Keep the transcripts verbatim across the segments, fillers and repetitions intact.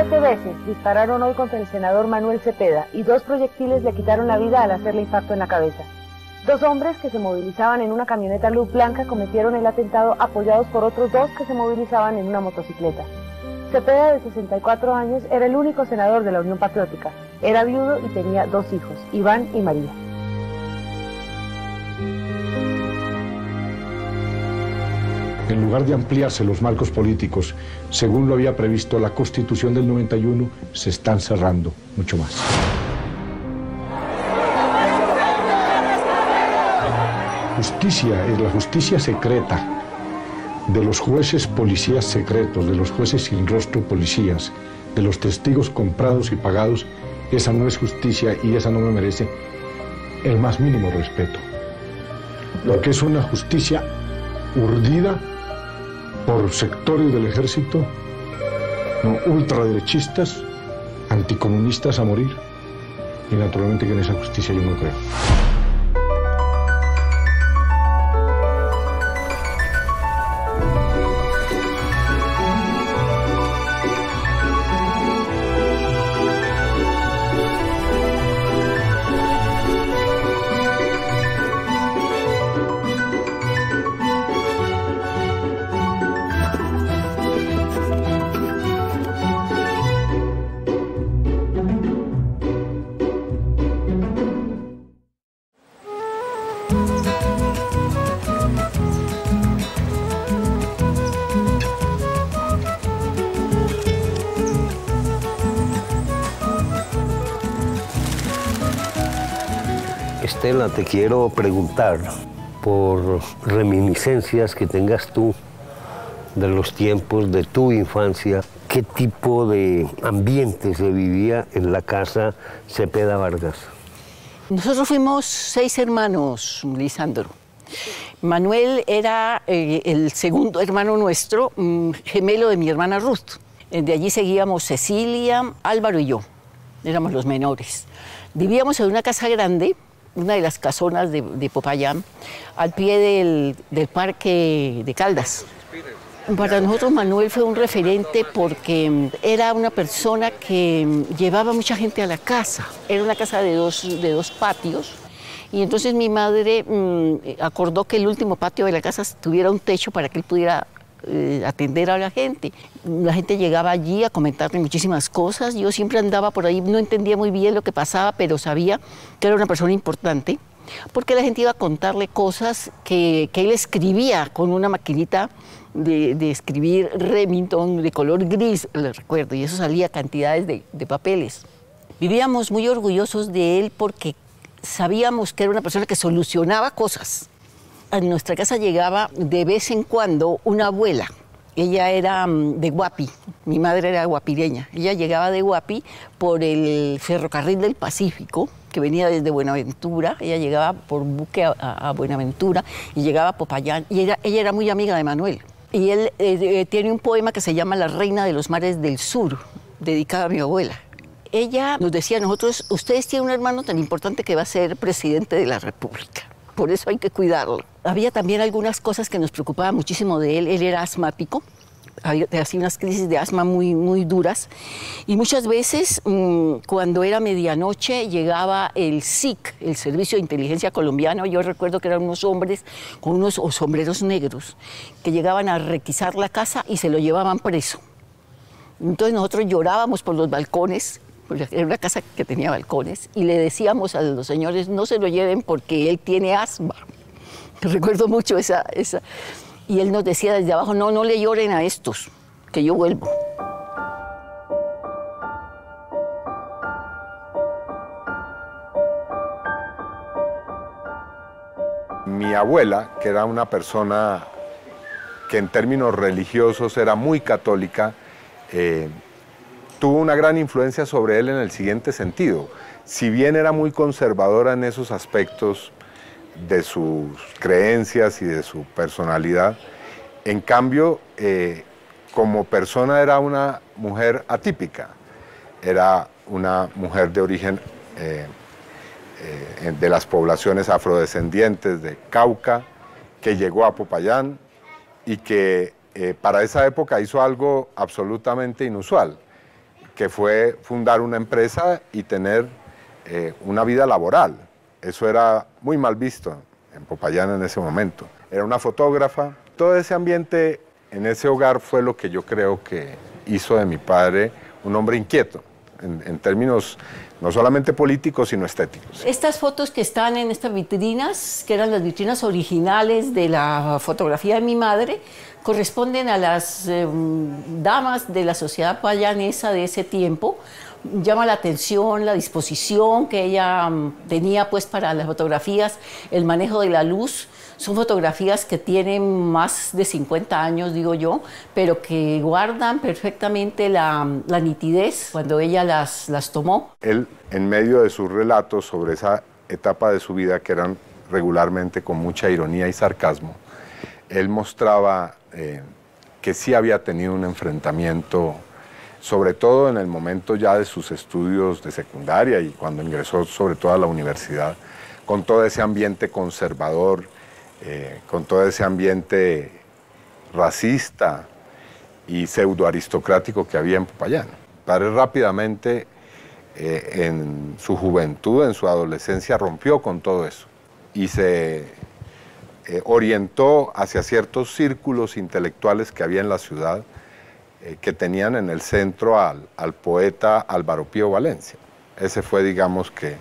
Siete veces dispararon hoy contra el senador Manuel Cepeda y dos proyectiles le quitaron la vida al hacerle impacto en la cabeza. Dos hombres que se movilizaban en una camioneta luz blanca cometieron el atentado apoyados por otros dos que se movilizaban en una motocicleta. Cepeda, de sesenta y cuatro años, era el único senador de la Unión Patriótica. Era viudo y tenía dos hijos, Iván y María. En lugar de ampliarse los marcos políticos, según lo había previsto la Constitución del noventa y uno, se están cerrando mucho más. Justicia es la justicia secreta de los jueces policías secretos, de los jueces sin rostro policías, de los testigos comprados y pagados. Esa no es justicia y esa no me merece el más mínimo respeto. Lo que es una justicia urdida por sectores del ejército, no, ultraderechistas, anticomunistas a morir, y naturalmente que en esa justicia yo no creo. Estela, te quiero preguntar por reminiscencias que tengas tú de los tiempos de tu infancia, ¿qué tipo de ambiente se vivía en la casa Cepeda Vargas? Nosotros fuimos seis hermanos, Lisandro. Manuel era eh, el segundo hermano nuestro, mm, gemelo de mi hermana Ruth. De allí seguíamos Cecilia, Álvaro y yo. Éramos los menores. Vivíamos en una casa grande, una de las casonas de, de Popayán, al pie del, del parque de Caldas. Para nosotros Manuel fue un referente porque era una persona que llevaba mucha gente a la casa. Era una casa de dos, de dos patios y entonces mi madre mmm, acordó que el último patio de la casa tuviera un techo para que él pudiera eh, atender a la gente. La gente llegaba allí a comentarle muchísimas cosas. Yo siempre andaba por ahí, no entendía muy bien lo que pasaba, pero sabía que era una persona importante porque la gente iba a contarle cosas que, que él escribía con una maquinita De, de escribir Remington de color gris, le recuerdo, y eso salía cantidades de, de papeles. Vivíamos muy orgullosos de él porque sabíamos que era una persona que solucionaba cosas. A nuestra casa llegaba de vez en cuando una abuela. Ella era de Guapi, mi madre era guapireña. Ella llegaba de Guapi por el ferrocarril del Pacífico, que venía desde Buenaventura. Ella llegaba por buque a, a Buenaventura y llegaba a Popayán. Y ella, ella era muy amiga de Manuel. Y él eh, tiene un poema que se llama La Reina de los Mares del Sur, dedicado a mi abuela. Ella nos decía a nosotros, ustedes tienen un hermano tan importante que va a ser presidente de la República. Por eso hay que cuidarlo. Había también algunas cosas que nos preocupaban muchísimo de él. Él era asmático, hacía unas crisis de asma muy, muy duras. Y muchas veces, mmm, cuando era medianoche, llegaba el S I C, el Servicio de Inteligencia Colombiano. Yo recuerdo que eran unos hombres con unos sombreros negros que llegaban a requisar la casa y se lo llevaban preso. Entonces nosotros llorábamos por los balcones, porque era una casa que tenía balcones, y le decíamos a los señores, no se lo lleven porque él tiene asma. Recuerdo mucho esa... esa Y él nos decía desde abajo, no, no le lloren a estos, que yo vuelvo. Mi abuela, que era una persona que en términos religiosos era muy católica, eh, tuvo una gran influencia sobre él en el siguiente sentido. Si bien era muy conservadora en esos aspectos de sus creencias y de su personalidad, en cambio, eh, como persona era una mujer atípica. Era una mujer de origen eh, eh, de las poblaciones afrodescendientes de Cauca, que llegó a Popayán y que eh, para esa época hizo algo absolutamente inusual, que fue fundar una empresa y tener eh, una vida laboral. Eso era muy mal visto en Popayán en ese momento. Era una fotógrafa. Todo ese ambiente en ese hogar fue lo que yo creo que hizo de mi padre un hombre inquieto, en, en términos no solamente políticos, sino estéticos. Estas fotos que están en estas vitrinas, que eran las vitrinas originales de la fotografía de mi madre, corresponden a las eh, damas de la sociedad payanesa de ese tiempo. Llama la atención la disposición que ella um, tenía pues para las fotografías, el manejo de la luz. Son fotografías que tienen más de cincuenta años, digo yo, pero que guardan perfectamente la, la nitidez cuando ella las, las tomó. Él, en medio de sus relatos sobre esa etapa de su vida, que eran regularmente con mucha ironía y sarcasmo, él mostraba eh, que sí había tenido un enfrentamiento, sobre todo en el momento ya de sus estudios de secundaria y cuando ingresó sobre todo a la universidad, con todo ese ambiente conservador, eh, con todo ese ambiente racista y pseudoaristocrático que había en Popayán. Padre rápidamente, eh, en su juventud, en su adolescencia, rompió con todo eso y se eh, orientó hacia ciertos círculos intelectuales que había en la ciudad, eh, que tenían en el centro al, al poeta Álvaro Pío Valencia. Ese fue, digamos que,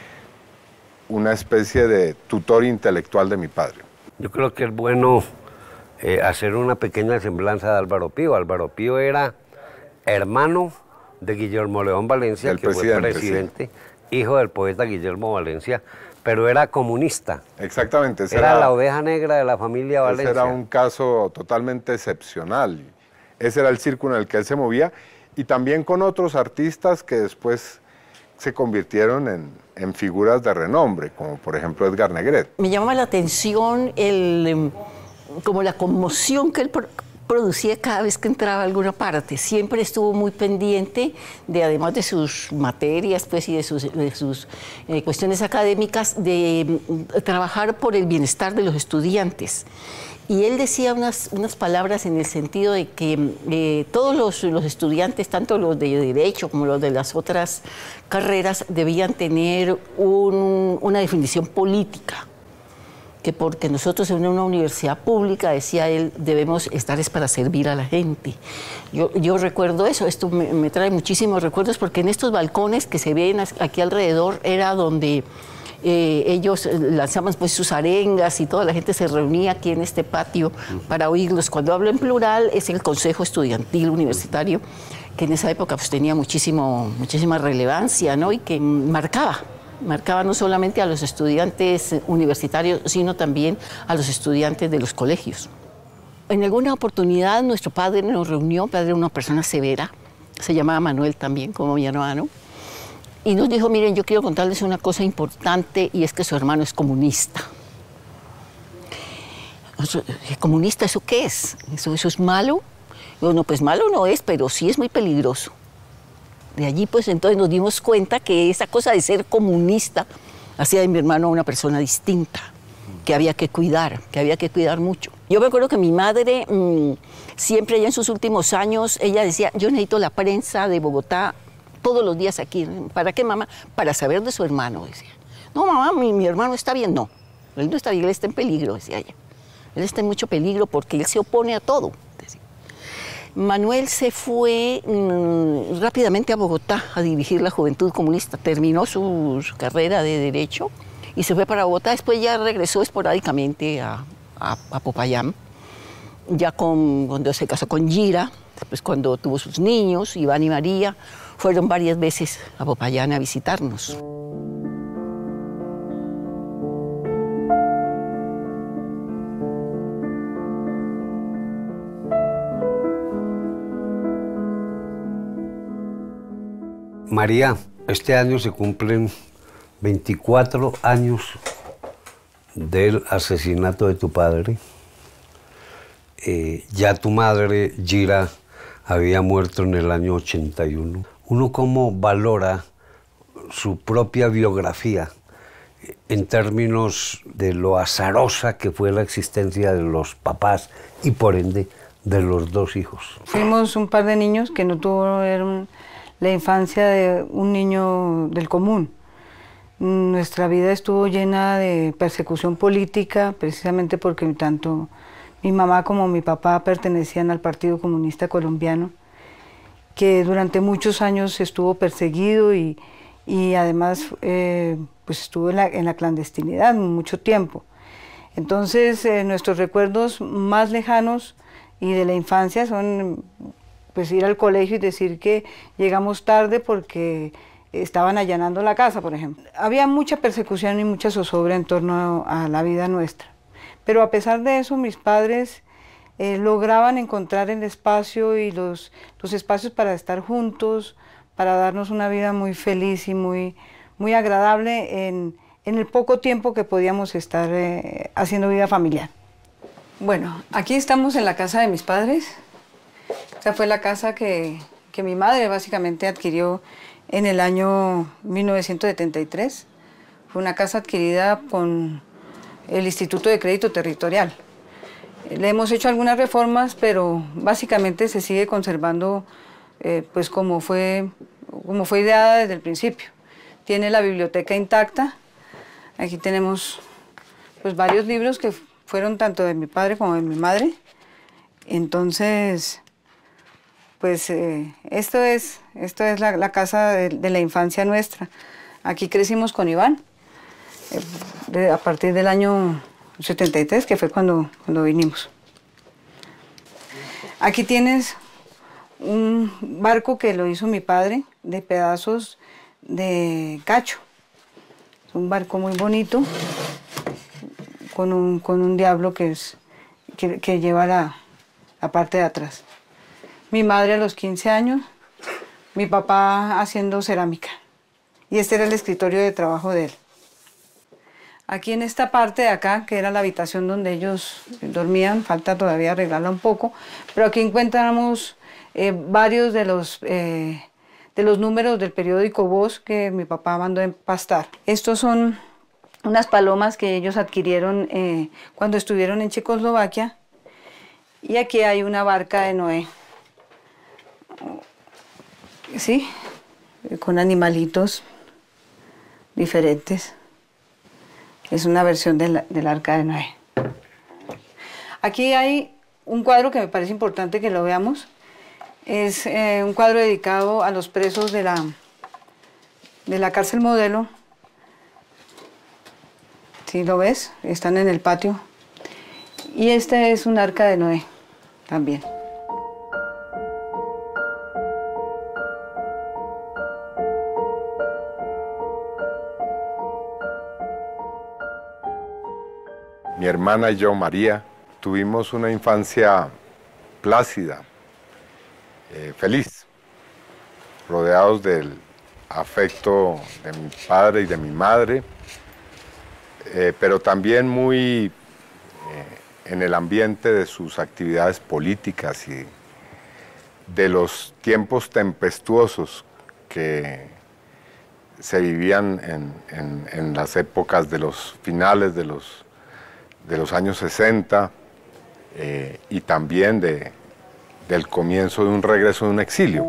una especie de tutor intelectual de mi padre. Yo creo que es bueno eh, hacer una pequeña semblanza de Álvaro Pío. Álvaro Pío era hermano de Guillermo León Valencia, el que fue presidente, sí. Hijo del poeta Guillermo Valencia, pero era comunista. Exactamente. Ese era, era la oveja negra de la familia Valencia. Ese era un caso totalmente excepcional. Ese era el círculo en el que él se movía, y también con otros artistas que después se convirtieron en, en figuras de renombre, como por ejemplo Edgar Negret. Me llamaba la atención el, como la conmoción que él producía cada vez que entraba a alguna parte. Siempre estuvo muy pendiente de, además de sus materias pues, y de sus, de sus eh, cuestiones académicas, de eh, trabajar por el bienestar de los estudiantes. Y él decía unas, unas palabras en el sentido de que eh, todos los, los estudiantes, tanto los de Derecho como los de las otras carreras, debían tener un, una definición política. Que porque nosotros en una universidad pública, decía él, debemos estar es para servir a la gente. Yo, yo recuerdo eso, esto me, me trae muchísimos recuerdos, porque en estos balcones que se ven aquí alrededor era donde Eh, ellos lanzaban pues sus arengas y toda la gente se reunía aquí en este patio para oírlos. Cuando hablo en plural es el Consejo Estudiantil Universitario, que en esa época pues, tenía muchísimo, muchísima relevancia, ¿no? Y que marcaba, marcaba no solamente a los estudiantes universitarios, sino también a los estudiantes de los colegios. En alguna oportunidad nuestro padre nos reunió, padre era una persona severa, se llamaba Manuel también, como mi hermano, y nos dijo, miren, yo quiero contarles una cosa importante, y es que su hermano es comunista. ¿Comunista eso qué es? ¿Eso, eso es malo? Bueno, pues malo no es, pero sí es muy peligroso. De allí, pues, entonces nos dimos cuenta que esa cosa de ser comunista hacía de mi hermano una persona distinta, que había que cuidar, que había que cuidar mucho. Yo me acuerdo que mi madre, mmm, siempre ya en sus últimos años, ella decía, yo necesito la prensa de Bogotá todos los días aquí. ¿Para qué, mamá? Para saber de su hermano, decía. No, mamá, mi, mi hermano está bien. No, él no está bien, él está en peligro, decía ella. Él está en mucho peligro porque él se opone a todo, decía. Manuel se fue mmm, rápidamente a Bogotá a dirigir la Juventud Comunista. Terminó su, su carrera de Derecho y se fue para Bogotá. Después ya regresó esporádicamente a, a, a Popayán, ya con, cuando se casó con Gira, después cuando tuvo sus niños, Iván y María, fueron varias veces a Popayán a visitarnos. María, este año se cumplen veinticuatro años del asesinato de tu padre. Eh, ya tu madre, Gira, había muerto en el año ochenta y uno. ¿Uno cómo valora su propia biografía en términos de lo azarosa que fue la existencia de los papás y por ende de los dos hijos? Fuimos un par de niños que no tuvieron la infancia de un niño del común. Nuestra vida estuvo llena de persecución política, precisamente porque tanto mi mamá como mi papá pertenecían al Partido Comunista Colombiano, que durante muchos años estuvo perseguido y, y además eh, pues estuvo en la, en la clandestinidad mucho tiempo. Entonces eh, nuestros recuerdos más lejanos y de la infancia son pues ir al colegio y decir que llegamos tarde porque estaban allanando la casa, por ejemplo. Había mucha persecución y mucha zozobra en torno a la vida nuestra. Pero a pesar de eso, mis padres eh, lograban encontrar el espacio y los, los espacios para estar juntos, para darnos una vida muy feliz y muy, muy agradable en, en el poco tiempo que podíamos estar eh, haciendo vida familiar. Bueno, aquí estamos en la casa de mis padres. Esta fue la casa que, que mi madre básicamente adquirió en el año mil novecientos setenta y tres. Fue una casa adquirida con el Instituto de Crédito Territorial. Le hemos hecho algunas reformas, pero básicamente se sigue conservando eh, pues como fue, como fue ideada desde el principio. Tiene la biblioteca intacta. Aquí tenemos pues, varios libros que fueron tanto de mi padre como de mi madre. Entonces, pues eh, esto es, esto es la, la casa de, de la infancia nuestra. Aquí crecimos con Iván, eh, de, a partir del año setenta y tres, que fue cuando, cuando vinimos. Aquí tienes un barco que lo hizo mi padre de pedazos de cacho. Es un barco muy bonito, con un, con un diablo que, es, que, que lleva la, la parte de atrás. Mi madre a los quince años, mi papá haciendo cerámica. Y este era el escritorio de trabajo de él. Aquí en esta parte de acá, que era la habitación donde ellos dormían, falta todavía arreglarla un poco, pero aquí encontramos eh, varios de los, eh, de los números del periódico Voz que mi papá mandó empastar. Estos son unas palomas que ellos adquirieron eh, cuando estuvieron en Checoslovaquia. Y aquí hay una barca de Noé. Sí, con animalitos diferentes. Es una versión del, del Arca de Noé. Aquí hay un cuadro que me parece importante que lo veamos. Es eh, un cuadro dedicado a los presos de la, de la cárcel Modelo. ¿Sí lo ves? Están en el patio. Y este es un Arca de Noé también. Mi hermana y yo, María, tuvimos una infancia plácida, eh, feliz, rodeados del afecto de mi padre y de mi madre, eh, pero también muy eh, en el ambiente de sus actividades políticas y de los tiempos tempestuosos que se vivían en, en, en las épocas de los finales de los de los años sesenta eh, y también de, del comienzo de un regreso de un exilio.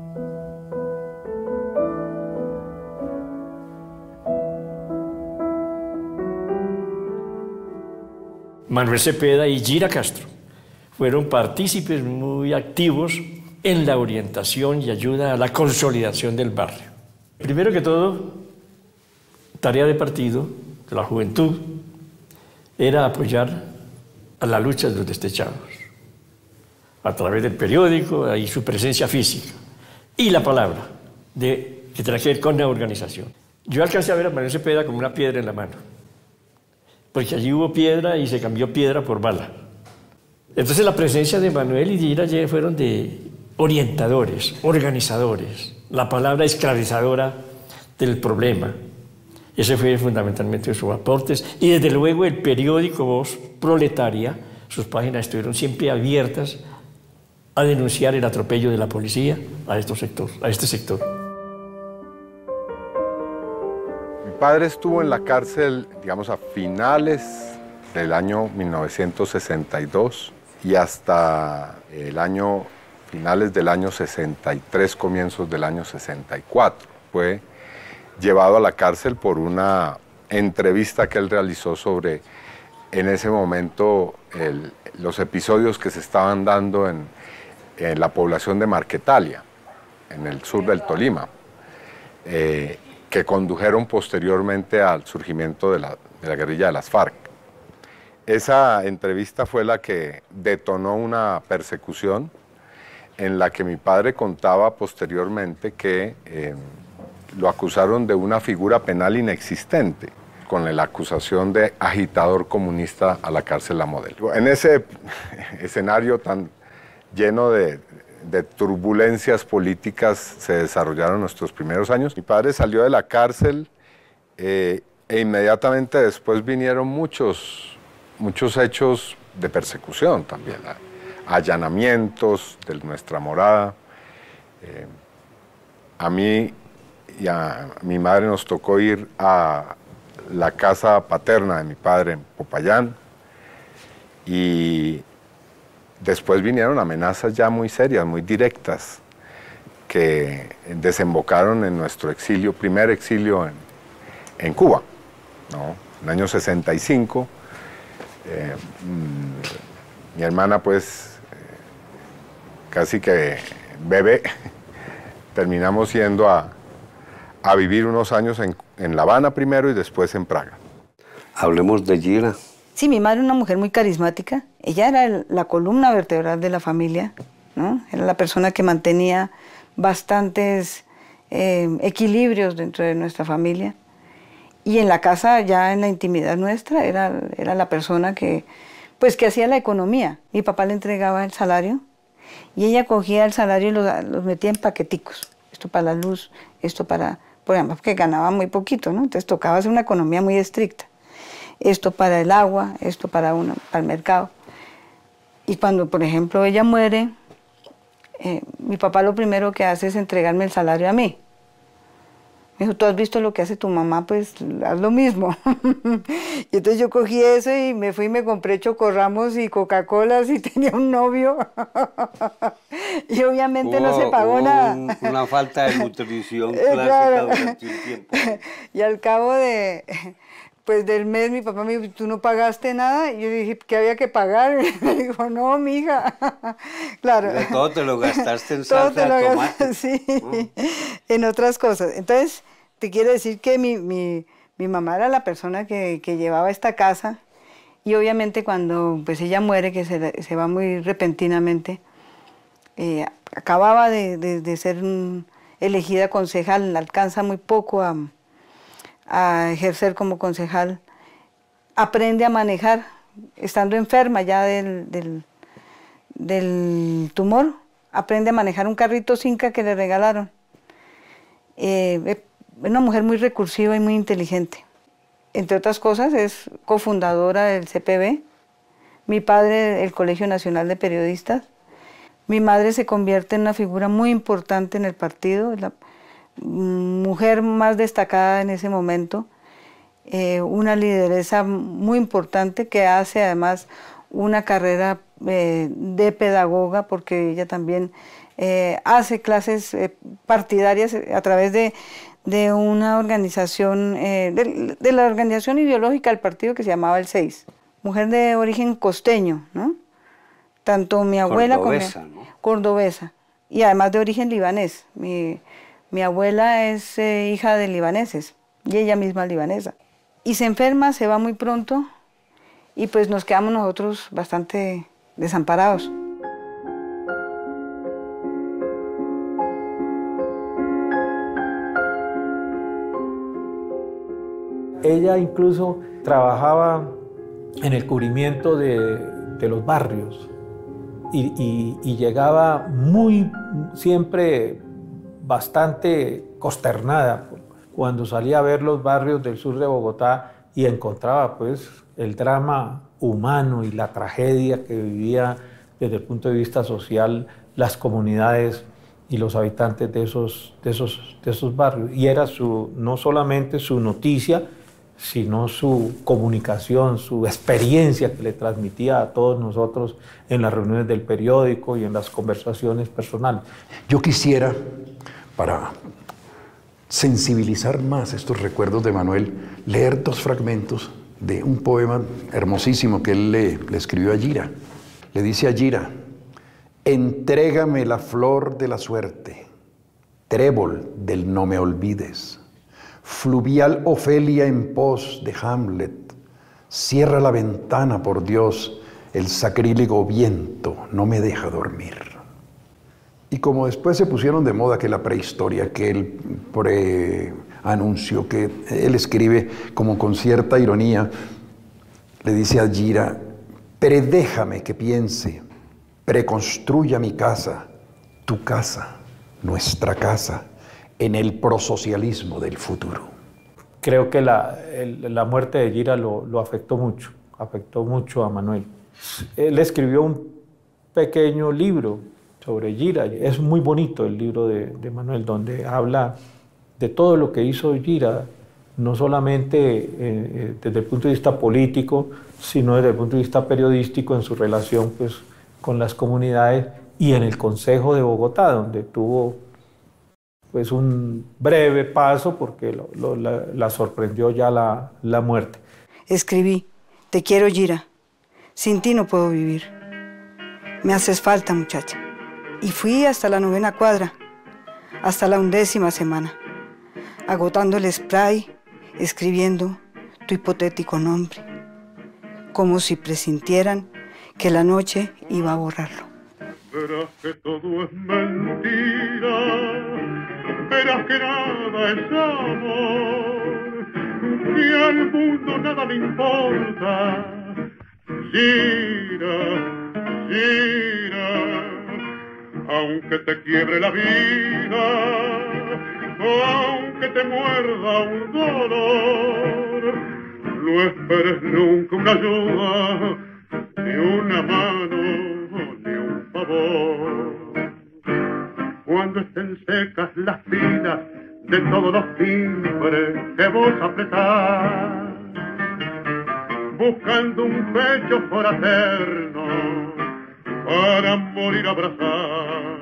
Manuel Cepeda y Gira Castro fueron partícipes muy activos en la orientación y ayuda a la consolidación del barrio. Primero que todo, tarea de partido, de la juventud, era apoyar a la lucha de los destechados, a través del periódico y su presencia física, y la palabra, de, que tenía que ver con la organización. Yo alcancé a ver a Manuel Cepeda como una piedra en la mano, porque allí hubo piedra y se cambió piedra por bala. Entonces la presencia de Manuel y Gira fueron de orientadores, organizadores, la palabra esclavizadora del problema. Ese fue fundamentalmente sus aportes. Y desde luego el periódico Voz Proletaria, sus páginas estuvieron siempre abiertas a denunciar el atropello de la policía a, estos sectores, a este sector. Mi padre estuvo en la cárcel, digamos, a finales del año mil novecientos sesenta y dos y hasta el año finales del año sesenta y tres, comienzos del año sesenta y cuatro. Fue llevado a la cárcel por una entrevista que él realizó sobre, en ese momento, el, los episodios que se estaban dando en, en la población de Marquetalia, en el sur del Tolima, eh, que condujeron posteriormente al surgimiento de la, de la guerrilla de las FARC. Esa entrevista fue la que detonó una persecución en la que mi padre contaba posteriormente que eh, lo acusaron de una figura penal inexistente, con la acusación de agitador comunista a la cárcel La Modelo. En ese escenario tan lleno de, de turbulencias políticas se desarrollaron nuestros primeros años. Mi padre salió de la cárcel eh, e inmediatamente después vinieron muchos, muchos hechos de persecución también, allanamientos de nuestra morada. Eh, a mí y a mi madre nos tocó ir a la casa paterna de mi padre en Popayán, y después vinieron amenazas ya muy serias, muy directas, que desembocaron en nuestro exilio, primer exilio en, en Cuba, ¿no? En el año sesenta y cinco. Eh, mi hermana, pues, eh, casi que bebé, terminamos yendo a, a vivir unos años en, en La Habana primero y después en Praga. Hablemos de Gira. Sí, mi madre era una mujer muy carismática. Ella era el, la columna vertebral de la familia, ¿no? Era la persona que mantenía bastantes eh, equilibrios dentro de nuestra familia. Y en la casa, ya en la intimidad nuestra, era, era la persona que, pues, que hacía la economía. Mi papá le entregaba el salario y ella cogía el salario y los, los metía en paqueticos. Esto para la luz, esto para... Por ejemplo, porque ganaba muy poquito, ¿no? Entonces tocaba hacer una economía muy estricta. Esto para el agua, esto para, uno, para el mercado. Y cuando, por ejemplo, ella muere, eh, mi papá lo primero que hace es entregarme el salario a mí. Me dijo, ¿tú has visto lo que hace tu mamá? Pues haz lo mismo. Y entonces yo cogí eso y me fui y me compré chocorramos y Coca-Colas y tenía un novio. Y obviamente hubo, no se pagó hubo nada. Un, una falta de nutrición Eh, clásica claro. durante un tiempo. Y al cabo de, pues, del mes mi papá me dijo, ¿tú no pagaste nada? Y yo dije, ¿qué había que pagar? Y me dijo, no, mija. Claro. Pero todo te lo gastaste en Todo salsa te lo de gasté, tomate. sí, Mm. en otras cosas. Entonces, te quiero decir que mi, mi, mi mamá era la persona que, que llevaba esta casa, y obviamente cuando, pues, ella muere, que se, se va muy repentinamente, eh, acababa de, de, de ser un, elegida concejal, alcanza muy poco a, a ejercer como concejal, aprende a manejar, estando enferma ya del, del, del tumor, aprende a manejar un carrito Cinca que le regalaron. Eh, es una mujer muy recursiva y muy inteligente. Entre otras cosas, es cofundadora del C P B, mi padre el Colegio Nacional de Periodistas. Mi madre se convierte en una figura muy importante en el partido, la mujer más destacada en ese momento, eh, una lideresa muy importante que hace además una carrera eh, de pedagoga, porque ella también eh, hace clases eh, partidarias a través de, de una organización, eh, de, de la organización ideológica del partido que se llamaba el seis. Mujer de origen costeño, ¿no? Tanto mi abuela Cordobesa, como... ¿no? Cordobesa, y además de origen libanés. Mi, mi abuela es eh, hija de libaneses, y ella misma libanesa. Y se enferma, se va muy pronto, y pues nos quedamos nosotros bastante desamparados. Ella incluso trabajaba en el cubrimiento de, de los barrios y, y, y llegaba muy, siempre bastante consternada cuando salía a ver los barrios del sur de Bogotá y encontraba pues el drama humano y la tragedia que vivía desde el punto de vista social las comunidades y los habitantes de esos, de esos, de esos barrios. Y era su, no solamente su noticia, sino su comunicación, su experiencia que le transmitía a todos nosotros en las reuniones del periódico y en las conversaciones personales. Yo quisiera, para sensibilizar más estos recuerdos de Manuel, leer dos fragmentos de un poema hermosísimo que él le, le escribió a Gira. Le dice a Gira: entrégame la flor de la suerte, trébol del no me olvides, fluvial Ofelia en pos de Hamlet, cierra la ventana, por Dios, el sacrílego viento no me deja dormir. Y como después se pusieron de moda que la prehistoria, que él preanunció, que él escribe como con cierta ironía, le dice a Gira: predéjame que piense, preconstruya mi casa, tu casa, nuestra casa, en el prosocialismo del futuro. Creo que la, el, la muerte de Gira lo, lo afectó mucho, afectó mucho a Manuel. Él escribió un pequeño libro sobre Gira. Es muy bonito el libro de, de Manuel, donde habla de todo lo que hizo Gira, no solamente eh, desde el punto de vista político, sino desde el punto de vista periodístico en su relación pues, con las comunidades y en el Consejo de Bogotá, donde tuvo pues, un breve paso porque lo, lo, la, la sorprendió ya la, la muerte. Escribí: te quiero, Gira, sin ti no puedo vivir. Me haces falta, muchacha. Y fui hasta la novena cuadra, hasta la undécima semana, agotando el spray, escribiendo tu hipotético nombre, como si presintieran que la noche iba a borrarlo. Verás que todo es mentira, verás que nada es amor, que al mundo nada le importa. Gira, gira, aunque te quiebre la vida, aunque te muerda un dolor, no esperes nunca una ayuda, ni una mano, ni un favor. Cuando estén secas las vidas de todos los timbres que vos apretás, buscando un pecho fraterno para morir abrazado.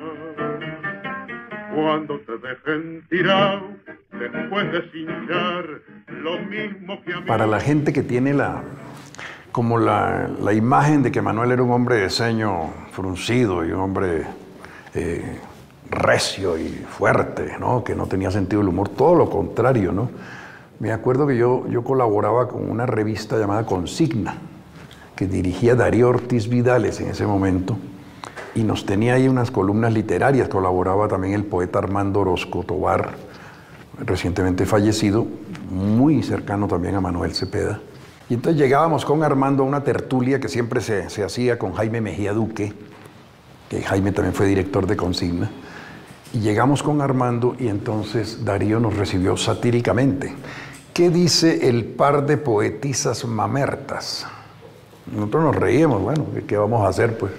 Cuando te dejen tirado después de cinchar lo mismo que a mí. Para la gente que tiene la como la, la imagen de que Manuel era un hombre de ceño fruncido y un hombre eh, recio y fuerte, ¿no? Que no tenía sentido del humor, todo lo contrario, ¿no? Me acuerdo que yo, yo colaboraba con una revista llamada Consigna, que dirigía Darío Ortiz Vidales en ese momento, y nos tenía ahí unas columnas literarias. Colaboraba también el poeta Armando Orozco Tobar, recientemente fallecido, muy cercano también a Manuel Cepeda. Y entonces llegábamos con Armando a una tertulia que siempre se, se hacía con Jaime Mejía Duque, que Jaime también fue director de Consigna. Y llegamos con Armando y entonces Darío nos recibió satíricamente. ¿Qué dice el par de poetisas mamertas? Nosotros nos reíamos, bueno, ¿qué vamos a hacer pues?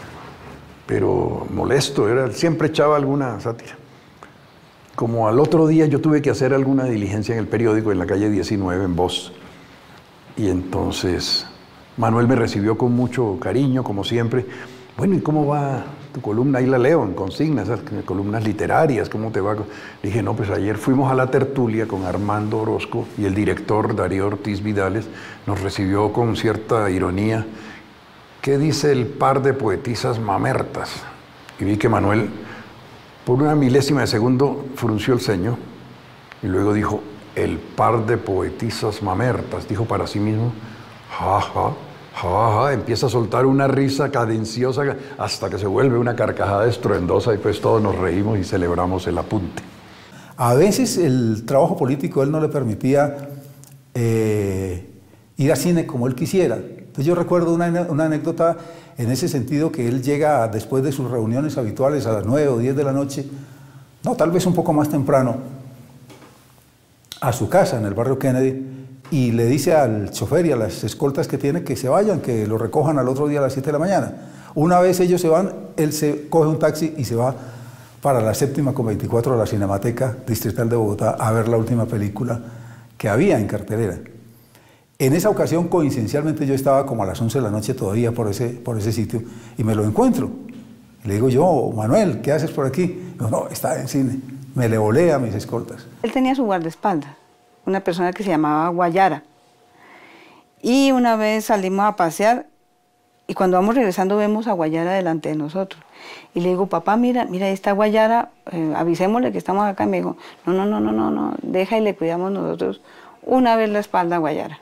Pero molesto, era, siempre echaba alguna sátira. Como al otro día yo tuve que hacer alguna diligencia en el periódico, en la calle diecinueve, en Voz. Y entonces Manuel me recibió con mucho cariño, como siempre. Bueno, ¿y cómo va tu columna? Ahí la leo en Consigna, esas columnas literarias, ¿cómo te va? Le dije, no, pues ayer fuimos a la tertulia con Armando Orozco y el director Darío Ortiz Vidales nos recibió con cierta ironía. ¿Qué dice el par de poetisas mamertas? Y vi que Manuel, por una milésima de segundo, frunció el ceño y luego dijo, el par de poetisas mamertas, dijo para sí mismo, ja, ja, ja, ja, empieza a soltar una risa cadenciosa hasta que se vuelve una carcajada estruendosa y pues todos nos reímos y celebramos el apunte. A veces el trabajo político él no le permitía eh, ir al cine como él quisiera. Entonces yo recuerdo una, una anécdota en ese sentido, que él llega después de sus reuniones habituales a las nueve o diez de la noche, no, tal vez un poco más temprano, a su casa en el barrio Kennedy, y le dice al chofer y a las escoltas que tiene que se vayan, que lo recojan al otro día a las siete de la mañana. Una vez ellos se van, él se coge un taxi y se va para la séptima con veinticuatro de la Cinemateca Distrital de Bogotá a ver la última película que había en cartelera. En esa ocasión, coincidencialmente, yo estaba como a las once de la noche todavía por ese, por ese sitio y me lo encuentro. Le digo yo, Manuel, ¿qué haces por aquí? No, no, está en cine. Me le volé a mis escoltas. Él tenía su guardaespaldas, una persona que se llamaba Guayara. Y una vez salimos a pasear y cuando vamos regresando vemos a Guayara delante de nosotros. Y le digo, papá, mira, mira, esta Guayara, eh, avisémosle que estamos acá. Y me dijo, no, no, no, no, no, no, deja y le cuidamos nosotros una vez la espalda a Guayara.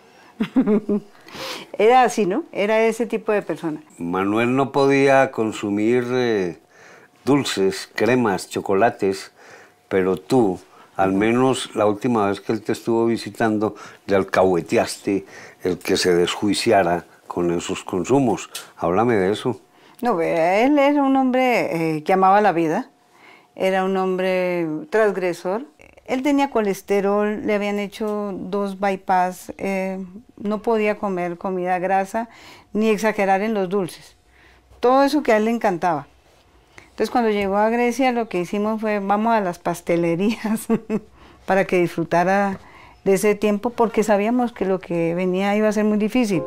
Era así, ¿no? Era ese tipo de persona. Manuel no podía consumir eh, dulces, cremas, chocolates, pero tú, al menos la última vez que él te estuvo visitando, le alcahueteaste el que se desjuiciara con esos consumos. Háblame de eso. No, él era un hombre eh, que amaba la vida, era un hombre transgresor. Él tenía colesterol, le habían hecho dos bypass, eh, no podía comer comida grasa ni exagerar en los dulces. Todo eso que a él le encantaba. Entonces cuando llegó a Grecia lo que hicimos fue vamos a las pastelerías para que disfrutara de ese tiempo porque sabíamos que lo que venía iba a ser muy difícil.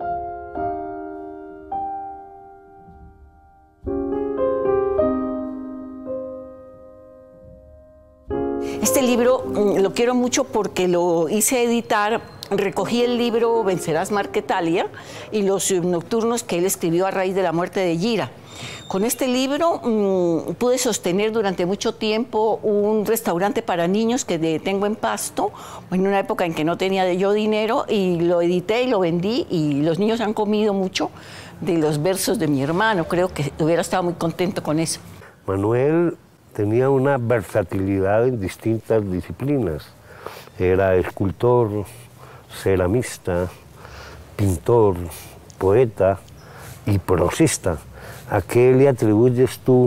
Este libro lo quiero mucho porque lo hice editar, recogí el libro Vencerás Marquetalia y los nocturnos que él escribió a raíz de la muerte de Gira. Con este libro mmm, pude sostener durante mucho tiempo un restaurante para niños que de, tengo en Pasto, en una época en que no tenía yo dinero, y lo edité y lo vendí y los niños han comido mucho de los versos de mi hermano. Creo que hubiera estado muy contento con eso. Manuel tenía una versatilidad en distintas disciplinas. Era escultor, ceramista, pintor, poeta y prosista. ¿A qué le atribuyes tú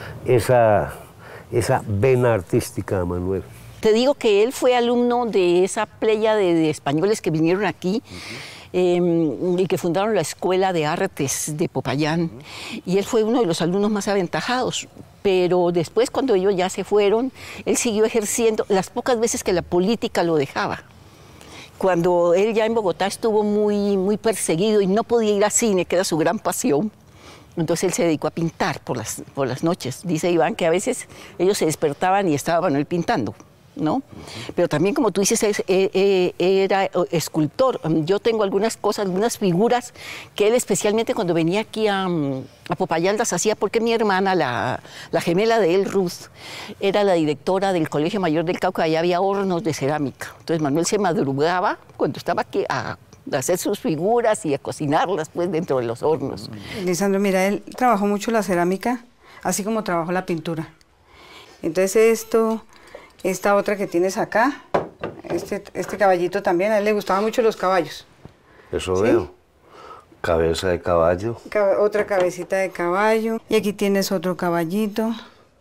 esa, esa vena artística a Manuel? Te digo que él fue alumno de esa playa de, de españoles que vinieron aquí, uh-huh. eh, y que fundaron la Escuela de Artes de Popayán. Uh-huh. Y él fue uno de los alumnos más aventajados. Pero después, cuando ellos ya se fueron, él siguió ejerciendo las pocas veces que la política lo dejaba. Cuando él ya en Bogotá estuvo muy, muy perseguido y no podía ir al cine, que era su gran pasión, entonces él se dedicó a pintar por las, por las noches. Dice Iván que a veces ellos se despertaban y estaba Manuel pintando, ¿no? Pero también, como tú dices, es, eh, eh, era escultor. Yo tengo algunas cosas, algunas figuras que él, especialmente cuando venía aquí a, a Popayán, las hacía porque mi hermana, la, la gemela de él, Ruth, era la directora del Colegio Mayor del Cauca, allá había hornos de cerámica. Entonces Manuel se madrugaba cuando estaba aquí a de hacer sus figuras y a cocinarlas pues dentro de los hornos. Lisandro, mira, él trabajó mucho la cerámica, así como trabajó la pintura. Entonces esto, esta otra que tienes acá, este, este caballito también, a él le gustaban mucho los caballos. Eso, ¿sí? Veo. Cabeza de caballo. Cabe, otra cabecita de caballo. Y aquí tienes otro caballito.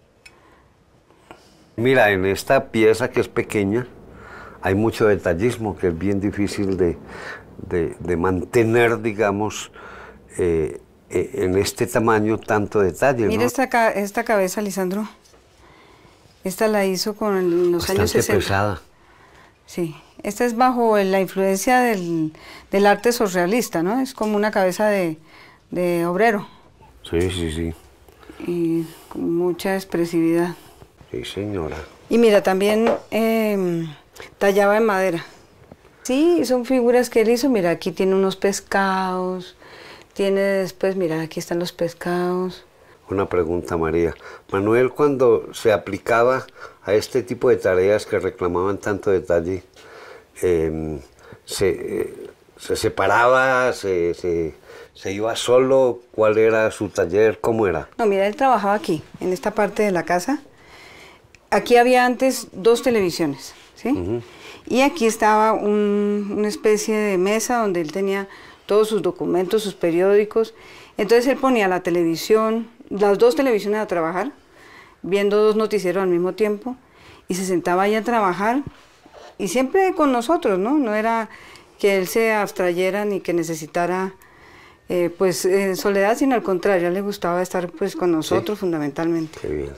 Mira, en esta pieza que es pequeña, hay mucho detallismo que es bien difícil de, de, de mantener, digamos, eh, eh, en este tamaño tanto detalle. Mira, ¿no? esta, esta cabeza, Lisandro. Esta la hizo con los Bastante años sesenta. pesada. Sí, esta es bajo la influencia del, del arte surrealista, ¿no? Es como una cabeza de, de obrero. Sí, sí, sí. Y con mucha expresividad. Sí, señora. Y mira, también eh, tallaba en madera. Sí, son figuras que él hizo. Mira, aquí tiene unos pescados. Tiene después, mira, aquí están los pescados. Una pregunta, María. Manuel, cuando se aplicaba a este tipo de tareas que reclamaban tanto detalle, eh, se, eh, se separaba, se, se, se iba solo, ¿cuál era su taller? ¿Cómo era? No, mira, él trabajaba aquí, en esta parte de la casa. Aquí había antes dos televisiones, ¿sí? Uh-huh. Y aquí estaba un, una especie de mesa donde él tenía todos sus documentos, sus periódicos. Entonces él ponía la televisión, las dos televisiones a trabajar, viendo dos noticieros al mismo tiempo, y se sentaba ahí a trabajar, y siempre con nosotros, ¿no? No era que él se abstrayera ni que necesitara eh, pues eh, soledad, sino al contrario, a él le gustaba estar pues con nosotros, sí, fundamentalmente. Qué bien.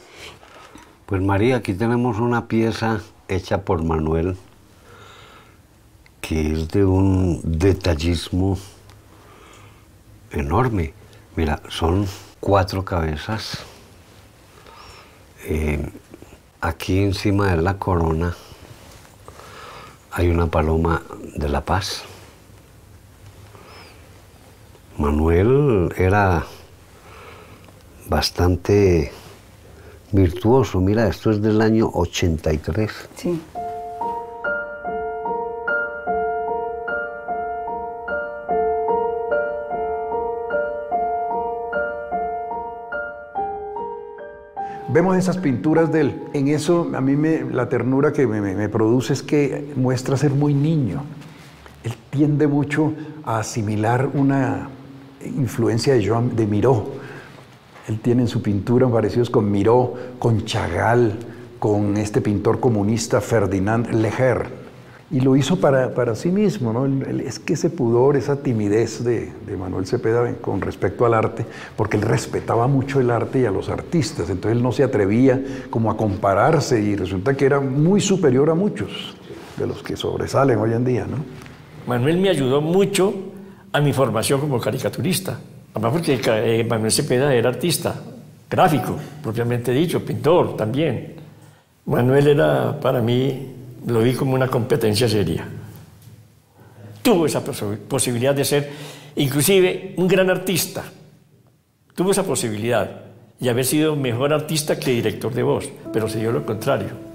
Pues María, aquí tenemos una pieza hecha por Manuel que es de un detallismo enorme. Mira, son cuatro cabezas. Eh, aquí encima de la corona hay una paloma de la paz. Manuel era bastante virtuoso. Mira, esto es del año ochenta y tres. Sí. Vemos esas pinturas de él. En eso, a mí me, la ternura que me, me, me produce es que muestra ser muy niño. Él tiende mucho a asimilar una influencia de, Joan, de Miró. Él tiene en su pintura parecidos con Miró, con Chagall, con este pintor comunista Ferdinand Leger. Y lo hizo para, para sí mismo, ¿no? Es que ese pudor, esa timidez de, de Manuel Cepeda con respecto al arte, porque él respetaba mucho el arte y a los artistas, entonces él no se atrevía como a compararse y resulta que era muy superior a muchos de los que sobresalen hoy en día, ¿no? Manuel me ayudó mucho a mi formación como caricaturista, además porque eh, Manuel Cepeda era artista, gráfico, propiamente dicho, pintor también. Manuel era para mí, lo vi como una competencia seria. Tuvo esa pos posibilidad de ser, inclusive, un gran artista. Tuvo esa posibilidad y haber sido mejor artista que director de voz, pero se dio lo contrario.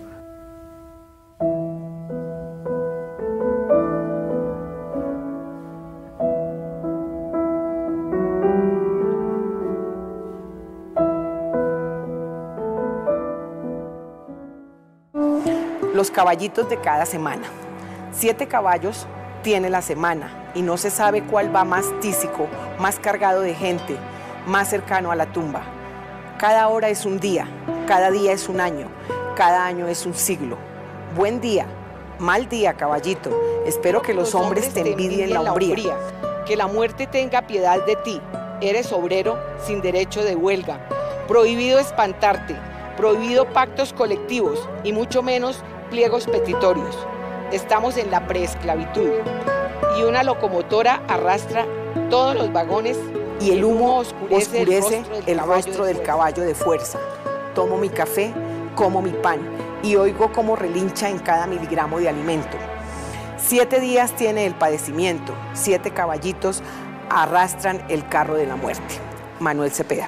Los caballitos de cada semana. Siete caballos tiene la semana y no se sabe cuál va más tísico, más cargado de gente, más cercano a la tumba. Cada hora es un día, cada día es un año, cada año es un siglo. Buen día, mal día, caballito. Espero que los, los hombres, hombres te envidien la hombría. hombría. Que la muerte tenga piedad de ti. Eres obrero sin derecho de huelga. Prohibido espantarte, prohibido pactos colectivos y mucho menos pliegos petitorios. Estamos en la preesclavitud y una locomotora arrastra todos los vagones y el humo oscurece, oscurece el rostro del caballo de fuerza. Tomo mi café, como mi pan y oigo cómo relincha en cada miligramo de alimento. Siete días tiene el padecimiento, siete caballitos arrastran el carro de la muerte. Manuel Cepeda.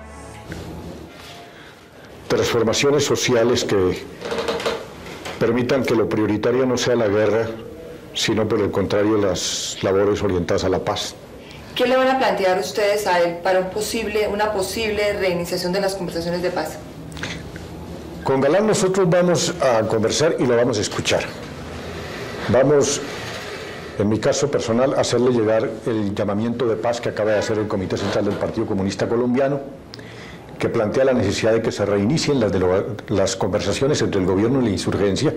Transformaciones sociales que permitan que lo prioritario no sea la guerra, sino por el contrario las labores orientadas a la paz. ¿Qué le van a plantear ustedes a él para un posible, una posible reiniciación de las conversaciones de paz? Con Galán nosotros vamos a conversar y lo vamos a escuchar. Vamos, en mi caso personal, a hacerle llegar el llamamiento de paz que acaba de hacer el Comité Central del Partido Comunista Colombiano, que plantea la necesidad de que se reinicien las, de lo, las conversaciones entre el gobierno y la insurgencia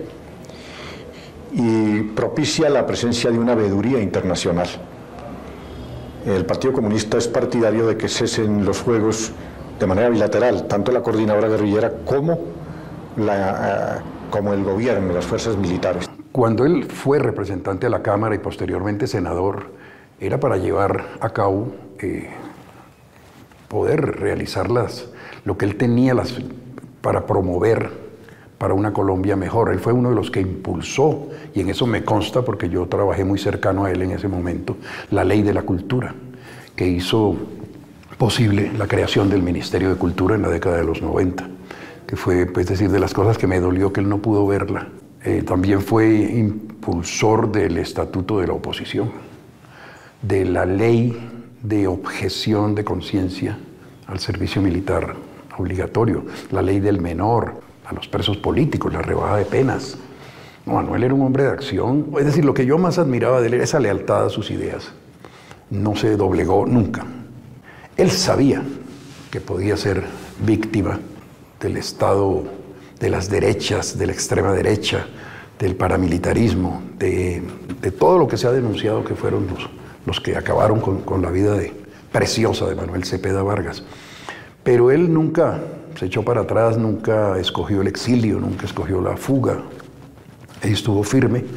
y propicia la presencia de una veeduría internacional. El Partido Comunista es partidario de que cesen los fuegos de manera bilateral, tanto la coordinadora guerrillera como, la, uh, como el gobierno, las fuerzas militares. Cuando él fue representante a la Cámara y posteriormente senador, era para llevar a cabo, eh, poder realizar las, lo que él tenía las, para promover para una Colombia mejor. Él fue uno de los que impulsó, y en eso me consta porque yo trabajé muy cercano a él en ese momento, la Ley de la Cultura, que hizo posible la creación del Ministerio de Cultura en la década de los noventa, que fue, pues, decir, de las cosas que me dolió que él no pudo verla. Eh, también fue impulsor del Estatuto de la Oposición, de la Ley de Objeción de Conciencia al servicio militar obligatorio, la ley del menor, a los presos políticos, la rebaja de penas. No, Manuel era un hombre de acción, es decir, lo que yo más admiraba de él era esa lealtad a sus ideas. No se doblegó nunca. Él sabía que podía ser víctima del Estado, de las derechas, de la extrema derecha, del paramilitarismo, de, de todo lo que se ha denunciado que fueron los, los que acabaron con, con la vida de, preciosa de Manuel Cepeda Vargas. Pero él nunca se echó para atrás, nunca escogió el exilio, nunca escogió la fuga. Él estuvo firme,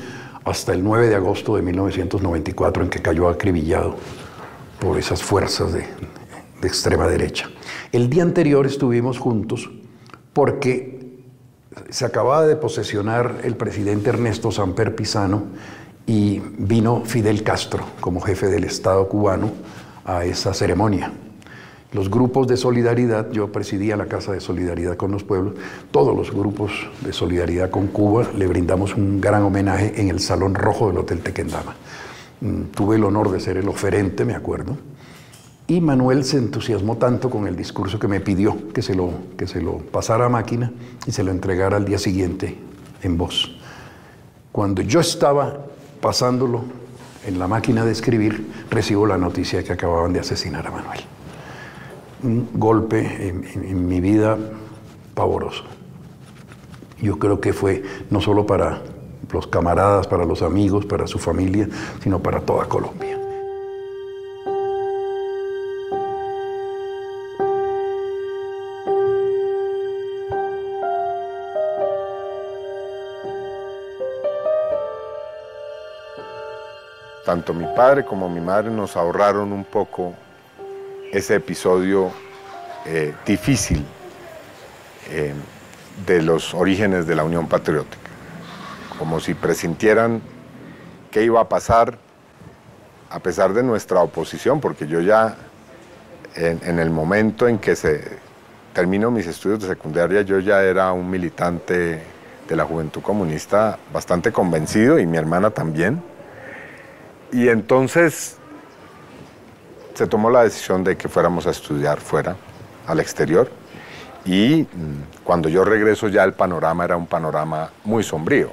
hasta el nueve de agosto de mil novecientos noventa y cuatro, en que cayó acribillado por esas fuerzas de, de extrema derecha. El día anterior estuvimos juntos porque se acababa de posesionar el presidente Ernesto Samper Pizano y vino Fidel Castro como jefe del Estado cubano a esa ceremonia. Los grupos de solidaridad, yo presidía la Casa de Solidaridad con los Pueblos, todos los grupos de solidaridad con Cuba le brindamos un gran homenaje en el Salón Rojo del Hotel Tequendama. Tuve el honor de ser el oferente, me acuerdo, y Manuel se entusiasmó tanto con el discurso que me pidió que se lo, que se lo pasara a máquina y se lo entregara al día siguiente en voz. Cuando yo estaba pasándolo en la máquina de escribir, recibo la noticia de que acababan de asesinar a Manuel. Un golpe en, en, en mi vida pavoroso. Yo creo que fue no solo para los camaradas, para los amigos, para su familia, sino para toda Colombia. Tanto mi padre como mi madre nos ahorraron un poco ese episodio eh, difícil eh, de los orígenes de la Unión Patriótica, como si presintieran qué iba a pasar a pesar de nuestra oposición, porque yo ya en, en el momento en que se terminó mis estudios de secundaria, yo ya era un militante de la Juventud Comunista bastante convencido, y mi hermana también, y entonces se tomó la decisión de que fuéramos a estudiar fuera, al exterior, y cuando yo regreso ya el panorama era un panorama muy sombrío.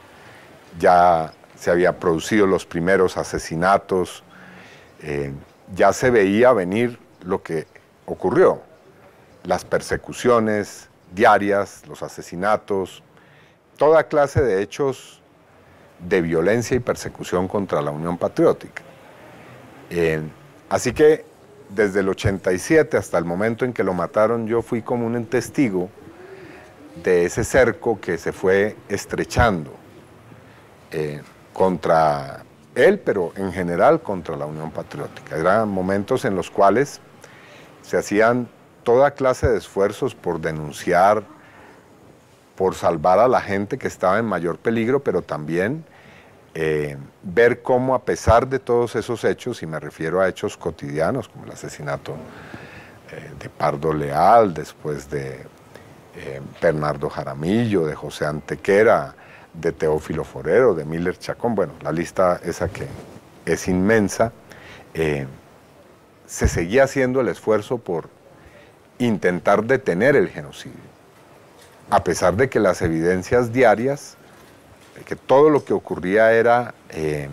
Ya se habían producido los primeros asesinatos, eh, ya se veía venir lo que ocurrió, las persecuciones diarias, los asesinatos, toda clase de hechos de violencia y persecución contra la Unión Patriótica. Eh, Así que desde el ochenta y siete hasta el momento en que lo mataron, yo fui como un testigo de ese cerco que se fue estrechando eh, contra él, pero en general contra la Unión Patriótica. Eran momentos en los cuales se hacían toda clase de esfuerzos por denunciar, por salvar a la gente que estaba en mayor peligro, pero también Eh, ver cómo, a pesar de todos esos hechos, y me refiero a hechos cotidianos como el asesinato eh, de Pardo Leal, después de eh, Bernardo Jaramillo, de José Antequera, de Teófilo Forero, de Miller Chacón, bueno, la lista esa que es inmensa, eh, se seguía haciendo el esfuerzo por intentar detener el genocidio, a pesar de que las evidencias diarias, que todo lo que ocurría era eh,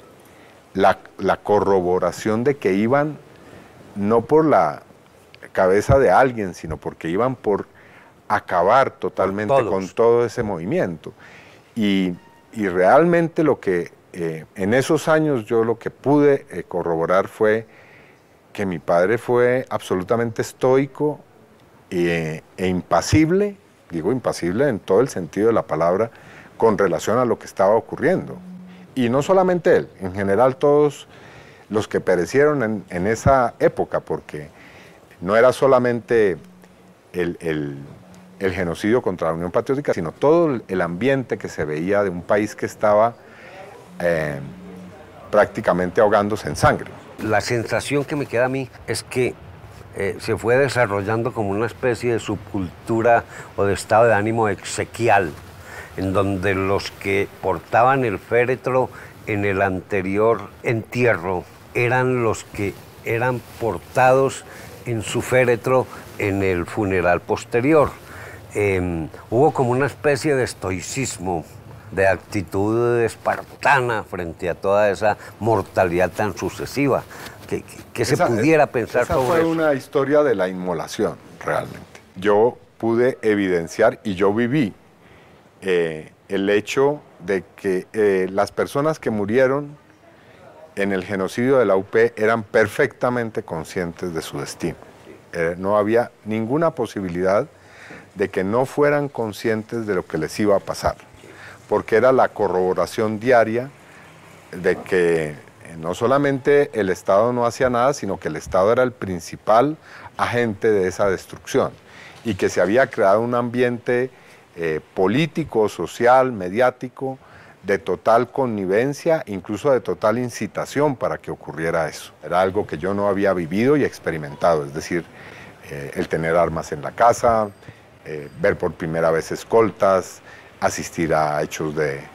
la, la corroboración de que iban no por la cabeza de alguien, sino porque iban por acabar totalmente con todo ese movimiento. Y, y realmente lo que eh, en esos años yo lo que pude eh, corroborar fue que mi padre fue absolutamente estoico e, e impasible, digo impasible en todo el sentido de la palabra, con relación a lo que estaba ocurriendo. Y no solamente él, en general todos los que perecieron en, en esa época, porque no era solamente el, el, el genocidio contra la Unión Patriótica, sino todo el ambiente que se veía de un país que estaba eh, prácticamente ahogándose en sangre. La sensación que me queda a mí es que eh, se fue desarrollando como una especie de subcultura o de estado de ánimo exequial, en donde los que portaban el féretro en el anterior entierro eran los que eran portados en su féretro en el funeral posterior. Eh, hubo como una especie de estoicismo, de actitud espartana frente a toda esa mortalidad tan sucesiva, que, que, que se pudiera pensar esa sobre fue eso. Una historia de la inmolación, realmente. Yo pude evidenciar y yo viví Eh, el hecho de que eh, las personas que murieron en el genocidio de la U P eran perfectamente conscientes de su destino. Eh, no había ninguna posibilidad de que no fueran conscientes de lo que les iba a pasar, porque era la corroboración diaria de que no solamente el Estado no hacía nada, sino que el Estado era el principal agente de esa destrucción y que se había creado un ambiente eh, político, social, mediático, de total connivencia, incluso de total incitación para que ocurriera eso. Era algo que yo no había vivido y experimentado, es decir, eh, el tener armas en la casa, eh, ver por primera vez escoltas, asistir a hechos de eh,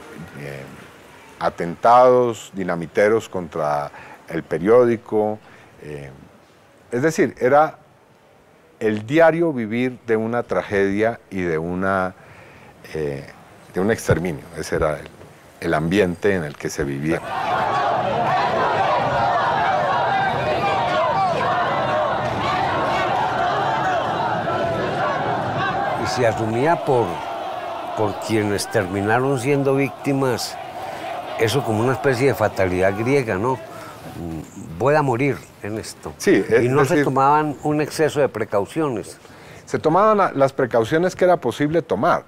atentados, dinamiteros contra el periódico. Eh, es decir, era el diario vivir de una tragedia y de, una, eh, de un exterminio. Ese era el, el ambiente en el que se vivía. Y se asumía por, por quienes terminaron siendo víctimas eso como una especie de fatalidad griega, ¿no? Voy a morir en esto. Sí, es, y no es se decir, tomaban un exceso de precauciones. Se tomaban las precauciones que era posible tomar,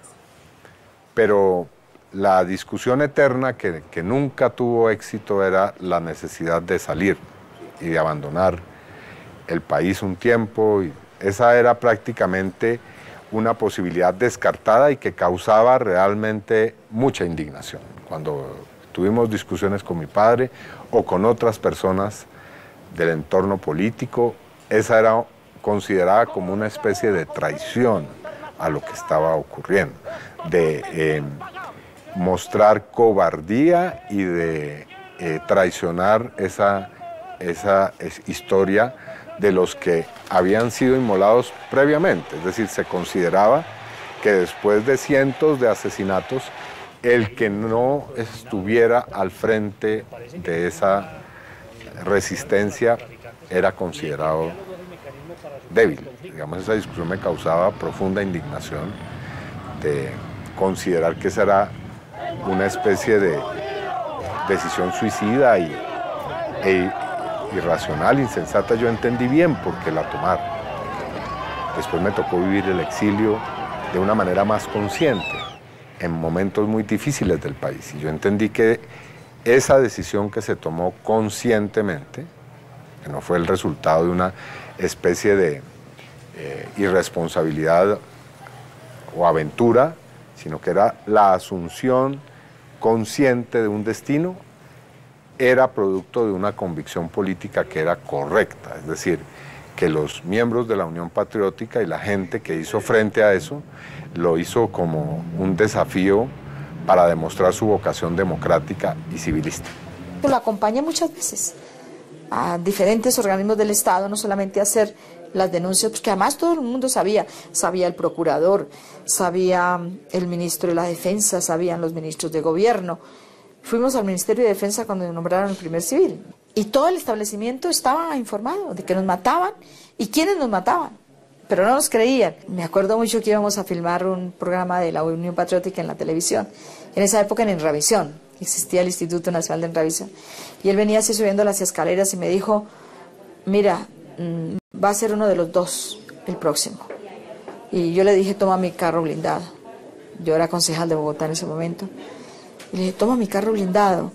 pero la discusión eterna que, que nunca tuvo éxito era la necesidad de salir y de abandonar el país un tiempo. Y esa era prácticamente una posibilidad descartada y que causaba realmente mucha indignación. Cuando tuvimos discusiones con mi padre o con otras personas del entorno político, esa era considerada como una especie de traición a lo que estaba ocurriendo, de eh, mostrar cobardía y de eh, traicionar esa, esa es, historia de los que habían sido inmolados previamente. Es decir, se consideraba que después de cientos de asesinatos, el que no estuviera al frente de esa resistencia era considerado débil. Digamos, esa discusión me causaba profunda indignación de considerar que esa era una especie de decisión suicida y, e irracional, insensata. Yo entendí bien por qué la tomaron. Después me tocó vivir el exilio de una manera más consciente, en momentos muy difíciles del país. Y yo entendí que esa decisión que se tomó conscientemente, que no fue el resultado de una especie de eh, irresponsabilidad o aventura, sino que era la asunción consciente de un destino, era producto de una convicción política que era correcta. Es decir, que los miembros de la Unión Patriótica y la gente que hizo frente a eso, lo hizo como un desafío para demostrar su vocación democrática y civilista. Lo acompaña muchas veces a diferentes organismos del Estado, no solamente a hacer las denuncias, porque además todo el mundo sabía, sabía el procurador, sabía el ministro de la Defensa, sabían los ministros de gobierno. Fuimos al Ministerio de Defensa cuando nombraron el primer civil y todo el establecimiento estaba informado de que nos mataban y quiénes nos mataban, pero no nos creían. Me acuerdo mucho que íbamos a filmar un programa de la Unión Patriótica en la televisión, en esa época en Enravisión, existía el Instituto Nacional de Enravisión, y él venía así subiendo las escaleras y me dijo, mira, mmm, va a ser uno de los dos el próximo. Y yo le dije, toma mi carro blindado. Yo era concejal de Bogotá en ese momento. Y le dije, toma mi carro blindado,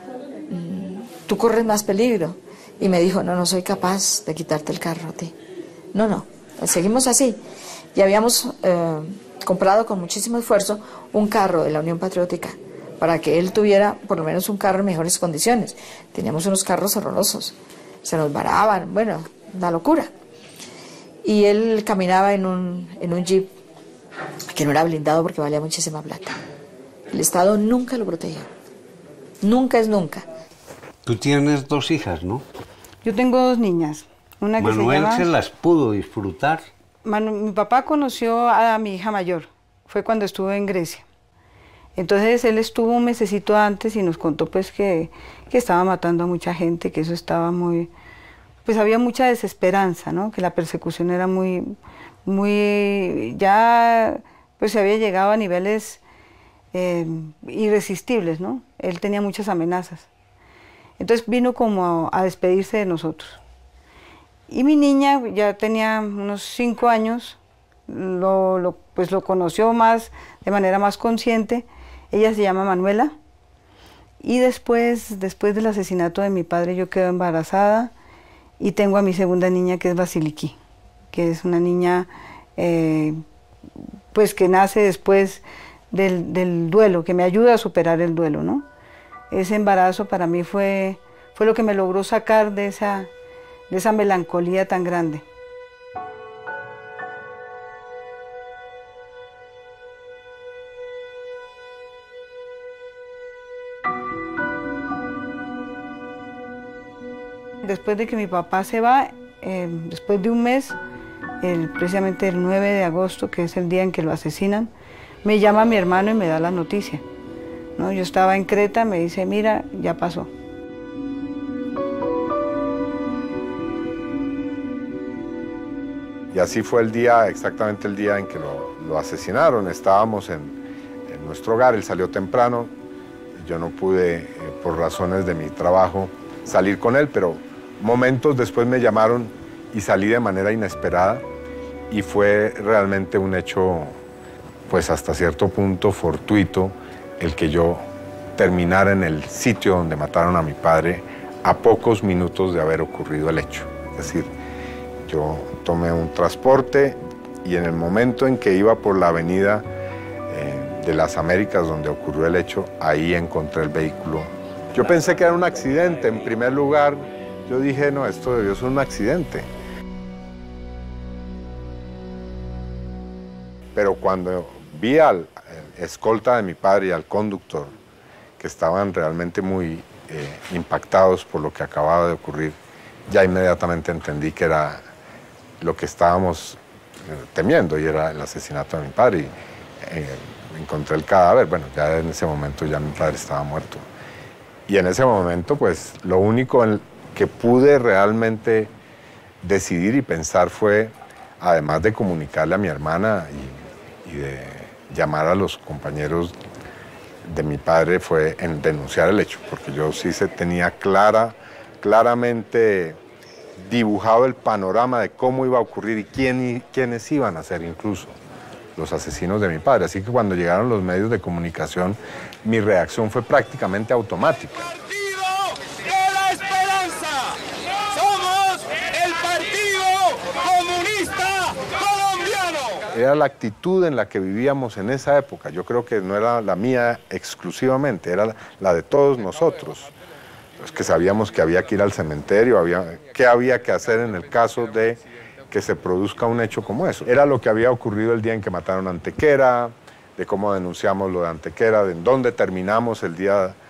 tú corres más peligro. Y me dijo, no, no soy capaz de quitarte el carro a ti. No, no, seguimos así. Y habíamos eh, comprado con muchísimo esfuerzo un carro de la Unión Patriótica para que él tuviera por lo menos un carro en mejores condiciones. Teníamos unos carros horrorosos, se nos varaban, bueno, una locura. Y él caminaba en un, en un jeep que no era blindado porque valía muchísima plata. El Estado nunca lo protegió. Nunca es nunca. Tú tienes dos hijas, ¿no? Yo tengo dos niñas. Una que Manuel se llama... se las pudo disfrutar. Manu... Mi papá conoció a mi hija mayor. Fue cuando estuvo en Grecia. Entonces él estuvo un mesecito antes y nos contó pues que, que estaba matando a mucha gente, que eso estaba muy... Pues había mucha desesperanza, ¿no? Que la persecución era muy... muy ya pues se había llegado a niveles... Eh, irresistibles, ¿no? Él tenía muchas amenazas. Entonces vino como a, a despedirse de nosotros. Y mi niña ya tenía unos cinco años, lo, lo, pues lo conoció más, de manera más consciente, Ella se llama Manuela. Y después, después del asesinato de mi padre, yo quedo embarazada y tengo a mi segunda niña, que es Basiliki, que es una niña eh, pues que nace después del, del duelo, que me ayuda a superar el duelo, ¿no? Ese embarazo para mí fue, fue lo que me logró sacar de esa, de esa melancolía tan grande. Después de que mi papá se va, eh, después de un mes, el, precisamente el nueve de agosto, que es el día en que lo asesinan, me llama mi hermano y me da la noticia, ¿no? Yo estaba en Creta, me dice, mira, ya pasó. Y así fue el día, exactamente el día en que lo, lo asesinaron. Estábamos en, en nuestro hogar, él salió temprano, yo no pude, eh, por razones de mi trabajo, salir con él, pero momentos después me llamaron y salí de manera inesperada y fue realmente un hecho, pues hasta cierto punto fortuito, el que yo terminara en el sitio donde mataron a mi padre a pocos minutos de haber ocurrido el hecho. Es decir, yo tomé un transporte y en el momento en que iba por la avenida eh, de las Américas donde ocurrió el hecho, ahí encontré el vehículo. Yo pensé que era un accidente. En primer lugar, yo dije, no, esto debió ser un accidente. Pero cuando vi al escolta de mi padre y al conductor, que estaban realmente muy eh, impactados por lo que acababa de ocurrir, ya inmediatamente entendí que era lo que estábamos eh, temiendo, y era el asesinato de mi padre. Y, eh, encontré el cadáver. Bueno, ya en ese momento ya mi padre estaba muerto. Y en ese momento, pues, lo único en que pude realmente decidir y pensar fue, además de comunicarle a mi hermana y, y de llamar a los compañeros de mi padre, fue en denunciar el hecho, porque yo sí se tenía clara, claramente dibujado el panorama de cómo iba a ocurrir y quién, quiénes iban a ser incluso los asesinos de mi padre. Así que cuando llegaron los medios de comunicación, mi reacción fue prácticamente automática. ¡Partido de la Esperanza! ¡Somos el Partido Comunista Colombiano! Era la actitud en la que vivíamos en esa época. Yo creo que no era la mía exclusivamente, era la de todos nosotros. Pues que sabíamos que había que ir al cementerio, había, qué había que hacer en el caso de que se produzca un hecho como eso. Era lo que había ocurrido el día en que mataron a Antequera, de cómo denunciamos lo de Antequera, de en dónde terminamos el día, eh,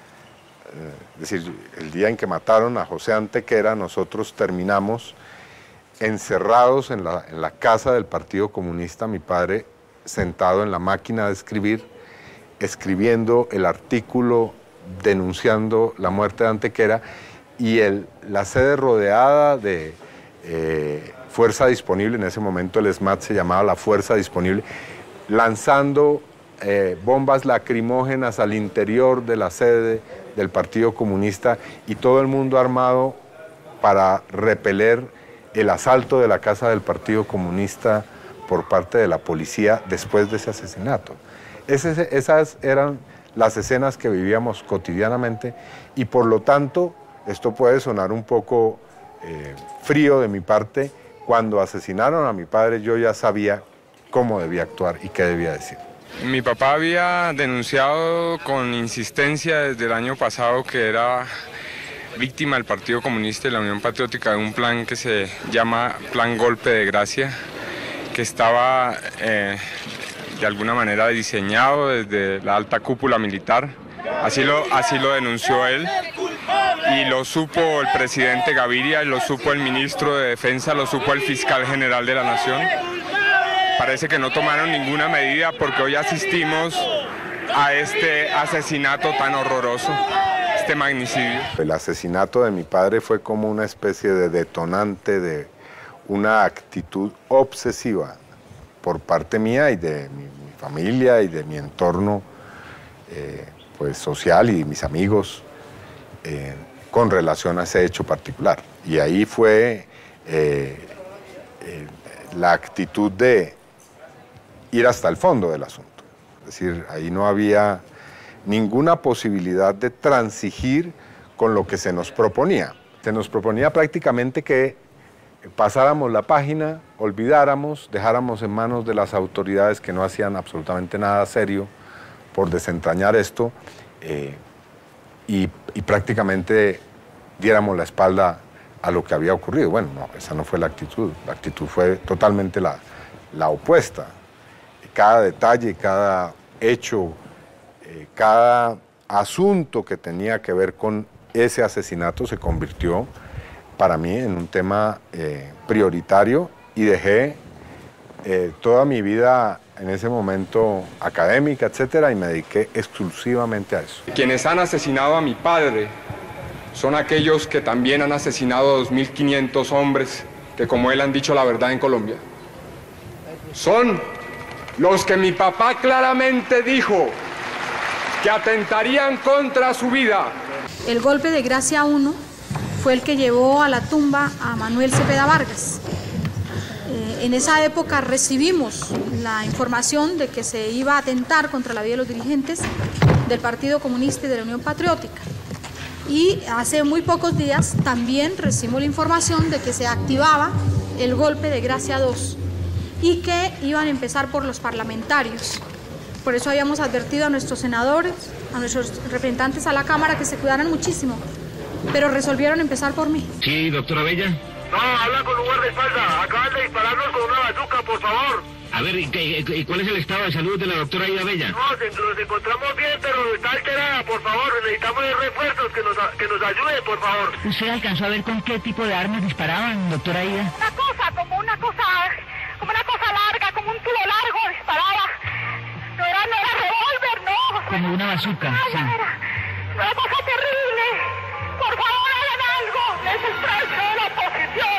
es decir, el día en que mataron a José Antequera, nosotros terminamos encerrados en la, en la casa del Partido Comunista, mi padre sentado en la máquina de escribir, escribiendo el artículo denunciando la muerte de Antequera, y el, la sede rodeada de eh, Fuerza Disponible, en ese momento el SMAT se llamaba la Fuerza Disponible, lanzando eh, bombas lacrimógenas al interior de la sede del Partido Comunista, y todo el mundo armado para repeler el asalto de la casa del Partido Comunista por parte de la policía después de ese asesinato. Ese, esas eran las escenas que vivíamos cotidianamente, y por lo tanto, esto puede sonar un poco eh, frío de mi parte, cuando asesinaron a mi padre yo ya sabía cómo debía actuar y qué debía decir. Mi papá había denunciado con insistencia desde el año pasado que era víctima del Partido Comunista y la Unión Patriótica de un plan que se llama Plan Golpe de Gracia, que estaba eh, de alguna manera diseñado desde la alta cúpula militar. Así lo, así lo denunció él, y lo supo el presidente Gaviria, y lo supo el ministro de Defensa, lo supo el fiscal general de la Nación. Parece que no tomaron ninguna medida porque hoy asistimos a este asesinato tan horroroso, este magnicidio. El asesinato de mi padre fue como una especie de detonante de una actitud obsesiva por parte mía y de mi, mi familia y de mi entorno eh, pues, social y mis amigos eh, con relación a ese hecho particular. Y ahí fue eh, eh, la actitud de ir hasta el fondo del asunto. Es decir, ahí no había ninguna posibilidad de transigir con lo que se nos proponía. Se nos proponía prácticamente que pasáramos la página, olvidáramos, dejáramos en manos de las autoridades que no hacían absolutamente nada serio por desentrañar esto eh, y, y prácticamente diéramos la espalda a lo que había ocurrido. Bueno, no, esa no fue la actitud, la actitud fue totalmente la, la opuesta. Cada detalle, cada hecho, eh, cada asunto que tenía que ver con ese asesinato se convirtió para mí en un tema eh, prioritario y dejé eh, toda mi vida en ese momento académica, etcétera, y me dediqué exclusivamente a eso. Quienes han asesinado a mi padre son aquellos que también han asesinado a dos mil quinientos hombres que, como él, han dicho la verdad en Colombia. Son los que mi papá claramente dijo que atentarían contra su vida. El golpe de Gracia uno fue el que llevó a la tumba a Manuel Cepeda Vargas. Eh, en esa época recibimos la información de que se iba a atentar contra la vida de los dirigentes del Partido Comunista y de la Unión Patriótica. Y hace muy pocos días también recibimos la información de que se activaba el golpe de Gracia dos y que iban a empezar por los parlamentarios. Por eso habíamos advertido a nuestros senadores, a nuestros representantes a la Cámara que se cuidaran muchísimo, pero resolvieron empezar por mí. Sí, doctora Bella. No, habla con un guardaespaldas. Acaban de dispararnos con una bazuca, por favor. A ver, ¿y, qué, y cuál es el estado de salud de la doctora Ida Bella? No, se, nos encontramos bien, pero está alterada, por favor. Necesitamos refuerzos que nos, que nos ayuden, por favor. ¿Usted alcanzó a ver con qué tipo de armas disparaban, doctora Ida? Una cosa, como una cosa, como una cosa larga, como un tubo largo disparaba. No era, no era revólver, no. Como una bazuca, no, sí. Era una cosa terrible. Por favor, hagan algo. Es el precio de la oposición.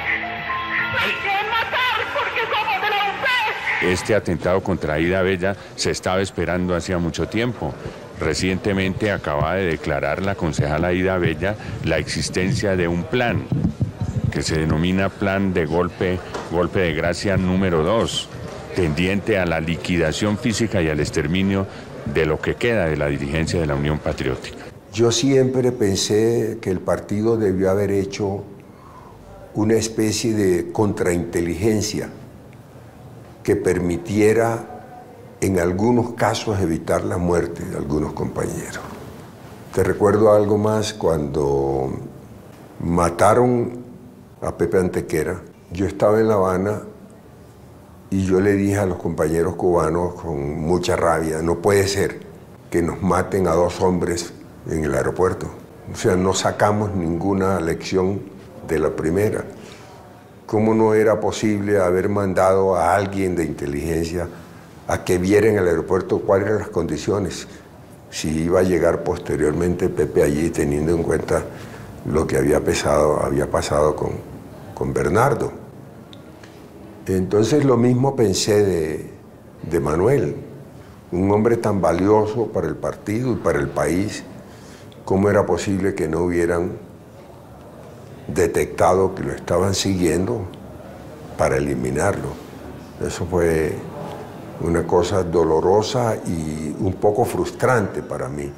Nos quieren matar porque somos de la U P. Este atentado contra Ida Bella se estaba esperando hacía mucho tiempo. Recientemente acaba de declarar la concejala Ida Bella la existencia de un plan que se denomina Plan de Golpe, Golpe de Gracia número dos, tendiente a la liquidación física y al exterminio de lo que queda de la dirigencia de la Unión Patriótica. Yo siempre pensé que el partido debió haber hecho una especie de contrainteligencia que permitiera en algunos casos evitar la muerte de algunos compañeros. Te recuerdo algo más, cuando mataron a Pepe Antequera, yo estaba en La Habana y yo le dije a los compañeros cubanos con mucha rabia, no puede ser que nos maten a dos hombres en el aeropuerto. O sea, no sacamos ninguna lección de la primera. ¿Cómo no era posible haber mandado a alguien de inteligencia a que viera en el aeropuerto cuáles eran las condiciones? Si iba a llegar posteriormente Pepe allí, teniendo en cuenta lo que había, pesado, había pasado con, con Bernardo. Entonces lo mismo pensé de, de Manuel, un hombre tan valioso para el partido y para el país. ¿Cómo era posible que no hubieran detectado que lo estaban siguiendo para eliminarlo? Eso fue una cosa dolorosa y un poco frustrante para mí.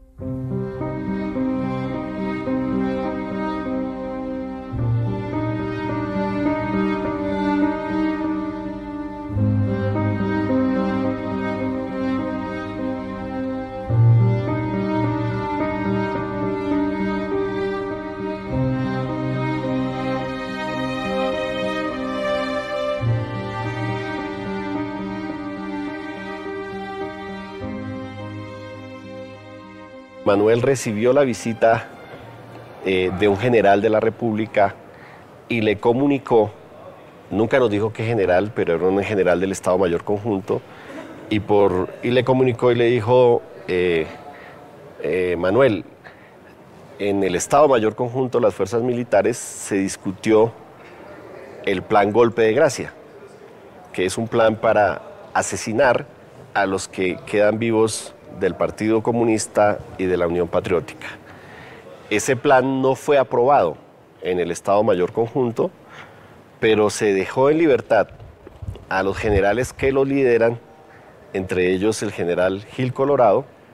Manuel recibió la visita eh, de un general de la República y le comunicó, nunca nos dijo qué general, pero era un general del Estado Mayor Conjunto, y, por, y le comunicó y le dijo, eh, eh, Manuel, en el Estado Mayor Conjunto, las fuerzas militares, se discutió el plan Golpe de Gracia, que es un plan para asesinar a los que quedan vivos del Partido Comunista y de la Unión Patriótica. Ese plan no fue aprobado en el Estado Mayor Conjunto, pero se dejó en libertad a los generales que lo lideran, entre ellos el general Gil Colorado,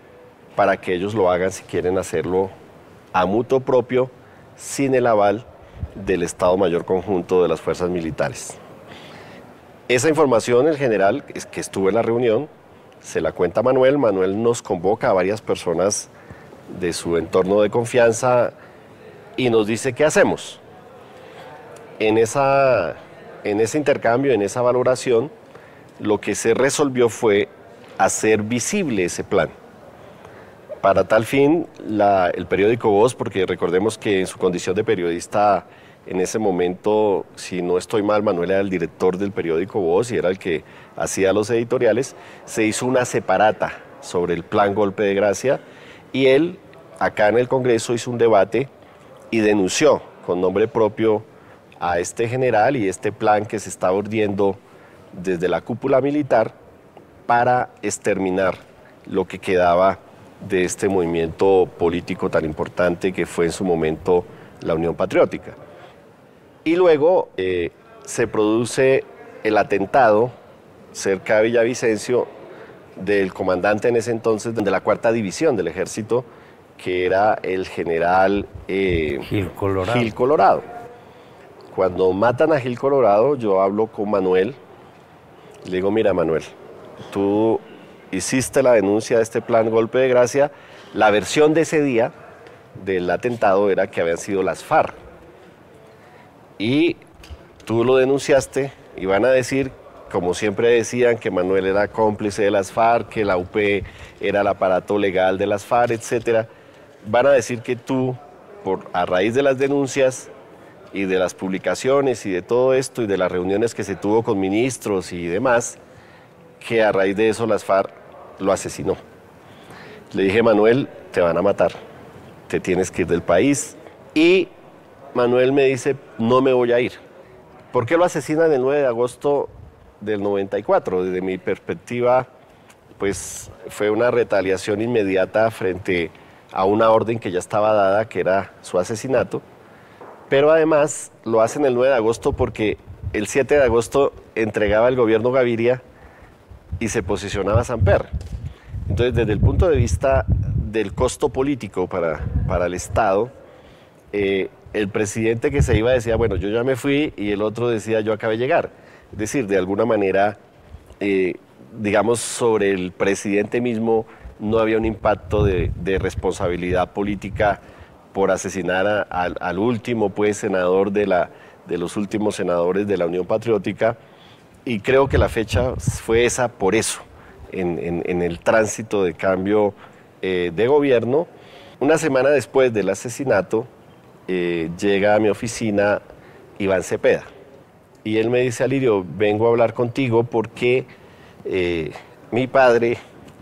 para que ellos lo hagan si quieren hacerlo a mutuo propio, sin el aval del Estado Mayor Conjunto de las Fuerzas Militares. Esa información, el general, es que estuvo en la reunión, se la cuenta a Manuel. Manuel nos convoca a varias personas de su entorno de confianza y nos dice qué hacemos. En, esa, en ese intercambio, en esa valoración, lo que se resolvió fue hacer visible ese plan. Para tal fin, la, el periódico Voz, porque recordemos que en su condición de periodista, en ese momento, si no estoy mal, Manuel era el director del periódico Voz y era el que hacía los editoriales, se hizo una separata sobre el plan Golpe de Gracia y él, acá en el Congreso, hizo un debate y denunció con nombre propio a este general y este plan que se estaba urdiendo desde la cúpula militar para exterminar lo que quedaba de este movimiento político tan importante que fue en su momento la Unión Patriótica. Y luego eh, se produce el atentado cerca de Villavicencio del comandante en ese entonces de la cuarta división del ejército, que era el general eh, Gil Colorado. Gil Colorado. Cuando matan a Gil Colorado, yo hablo con Manuel, le digo, mira Manuel, tú hiciste la denuncia de este plan Golpe de Gracia, la versión de ese día del atentado era que habían sido las FARC. Y tú lo denunciaste y van a decir, como siempre decían, que Manuel era cómplice de las FARC, que la U P era el aparato legal de las FARC, etcétera. Van a decir que tú, por, a raíz de las denuncias y de las publicaciones y de todo esto y de las reuniones que se tuvo con ministros y demás, que a raíz de eso las FARC lo asesinó. Le dije, Manuel, te van a matar, te tienes que ir del país. Y Manuel me dice, no me voy a ir. ¿Por qué lo asesinan el nueve de agosto del noventa y cuatro? Desde mi perspectiva, pues fue una retaliación inmediata frente a una orden que ya estaba dada, que era su asesinato. Pero además lo hacen el nueve de agosto porque el siete de agosto entregaba el gobierno Gaviria y se posicionaba Samper. Entonces, desde el punto de vista del costo político para, para el Estado, eh, el presidente que se iba decía, bueno, yo ya me fui, y el otro decía, yo acabé de llegar. Es decir, de alguna manera, eh, digamos, sobre el presidente mismo no había un impacto de, de responsabilidad política por asesinar a, a, al último, pues, senador de, la, de los últimos senadores de la Unión Patriótica, y creo que la fecha fue esa por eso, en, en, en el tránsito de cambio eh, de gobierno. Una semana después del asesinato, eh, llega a mi oficina Iván Cepeda, y él me dice, Alirio, vengo a hablar contigo porque eh, mi padre...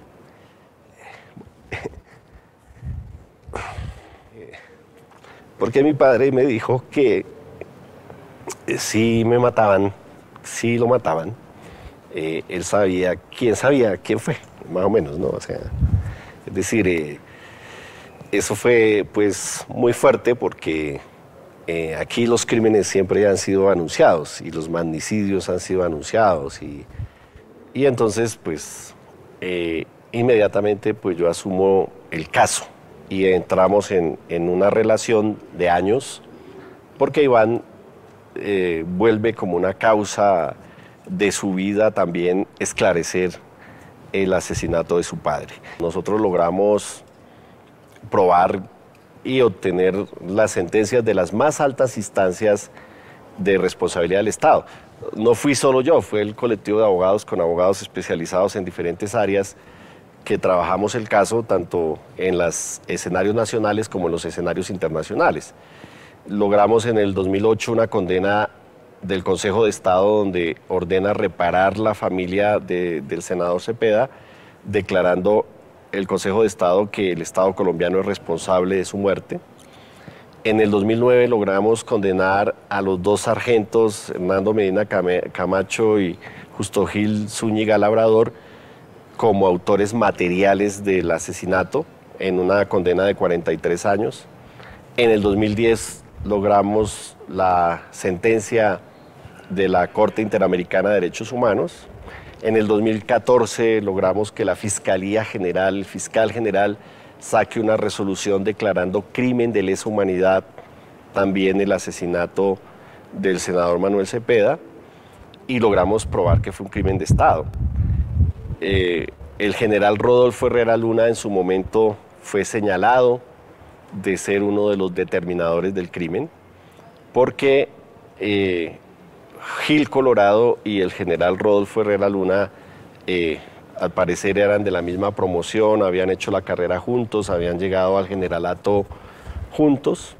porque mi padre me dijo que eh, si me mataban, si lo mataban, eh, él sabía, quién sabía quién fue, más o menos, ¿no? O sea, es decir, eh, eso fue pues muy fuerte porque eh, aquí los crímenes siempre han sido anunciados y los magnicidios han sido anunciados y, y entonces pues eh, inmediatamente pues yo asumo el caso y entramos en, en una relación de años porque Iván eh, vuelve como una causa de su vida también esclarecer el asesinato de su padre. Nosotros logramos probar y obtener las sentencias de las más altas instancias de responsabilidad del Estado. No fui solo yo, fue el colectivo de abogados con abogados especializados en diferentes áreas que trabajamos el caso tanto en los escenarios nacionales como en los escenarios internacionales. Logramos en el dos mil ocho una condena del Consejo de Estado donde ordena reparar la familia de, del senador Cepeda, declarando el Consejo de Estado que el Estado colombiano es responsable de su muerte. En el dos mil nueve logramos condenar a los dos sargentos, Hernando Medina Camacho y Justo Gil Zúñiga Labrador, como autores materiales del asesinato, en una condena de cuarenta y tres años. En el dos mil diez logramos la sentencia de la Corte Interamericana de Derechos Humanos. En el dos mil catorce logramos que la Fiscalía General, el fiscal general, saque una resolución declarando crimen de lesa humanidad también el asesinato del senador Manuel Cepeda, y logramos probar que fue un crimen de Estado. Eh, el general Rodolfo Herrera Luna en su momento fue señalado de ser uno de los determinadores del crimen, porque eh, Gil Colorado y el general Rodolfo Herrera Luna eh, al parecer eran de la misma promoción, habían hecho la carrera juntos, habían llegado al generalato juntos,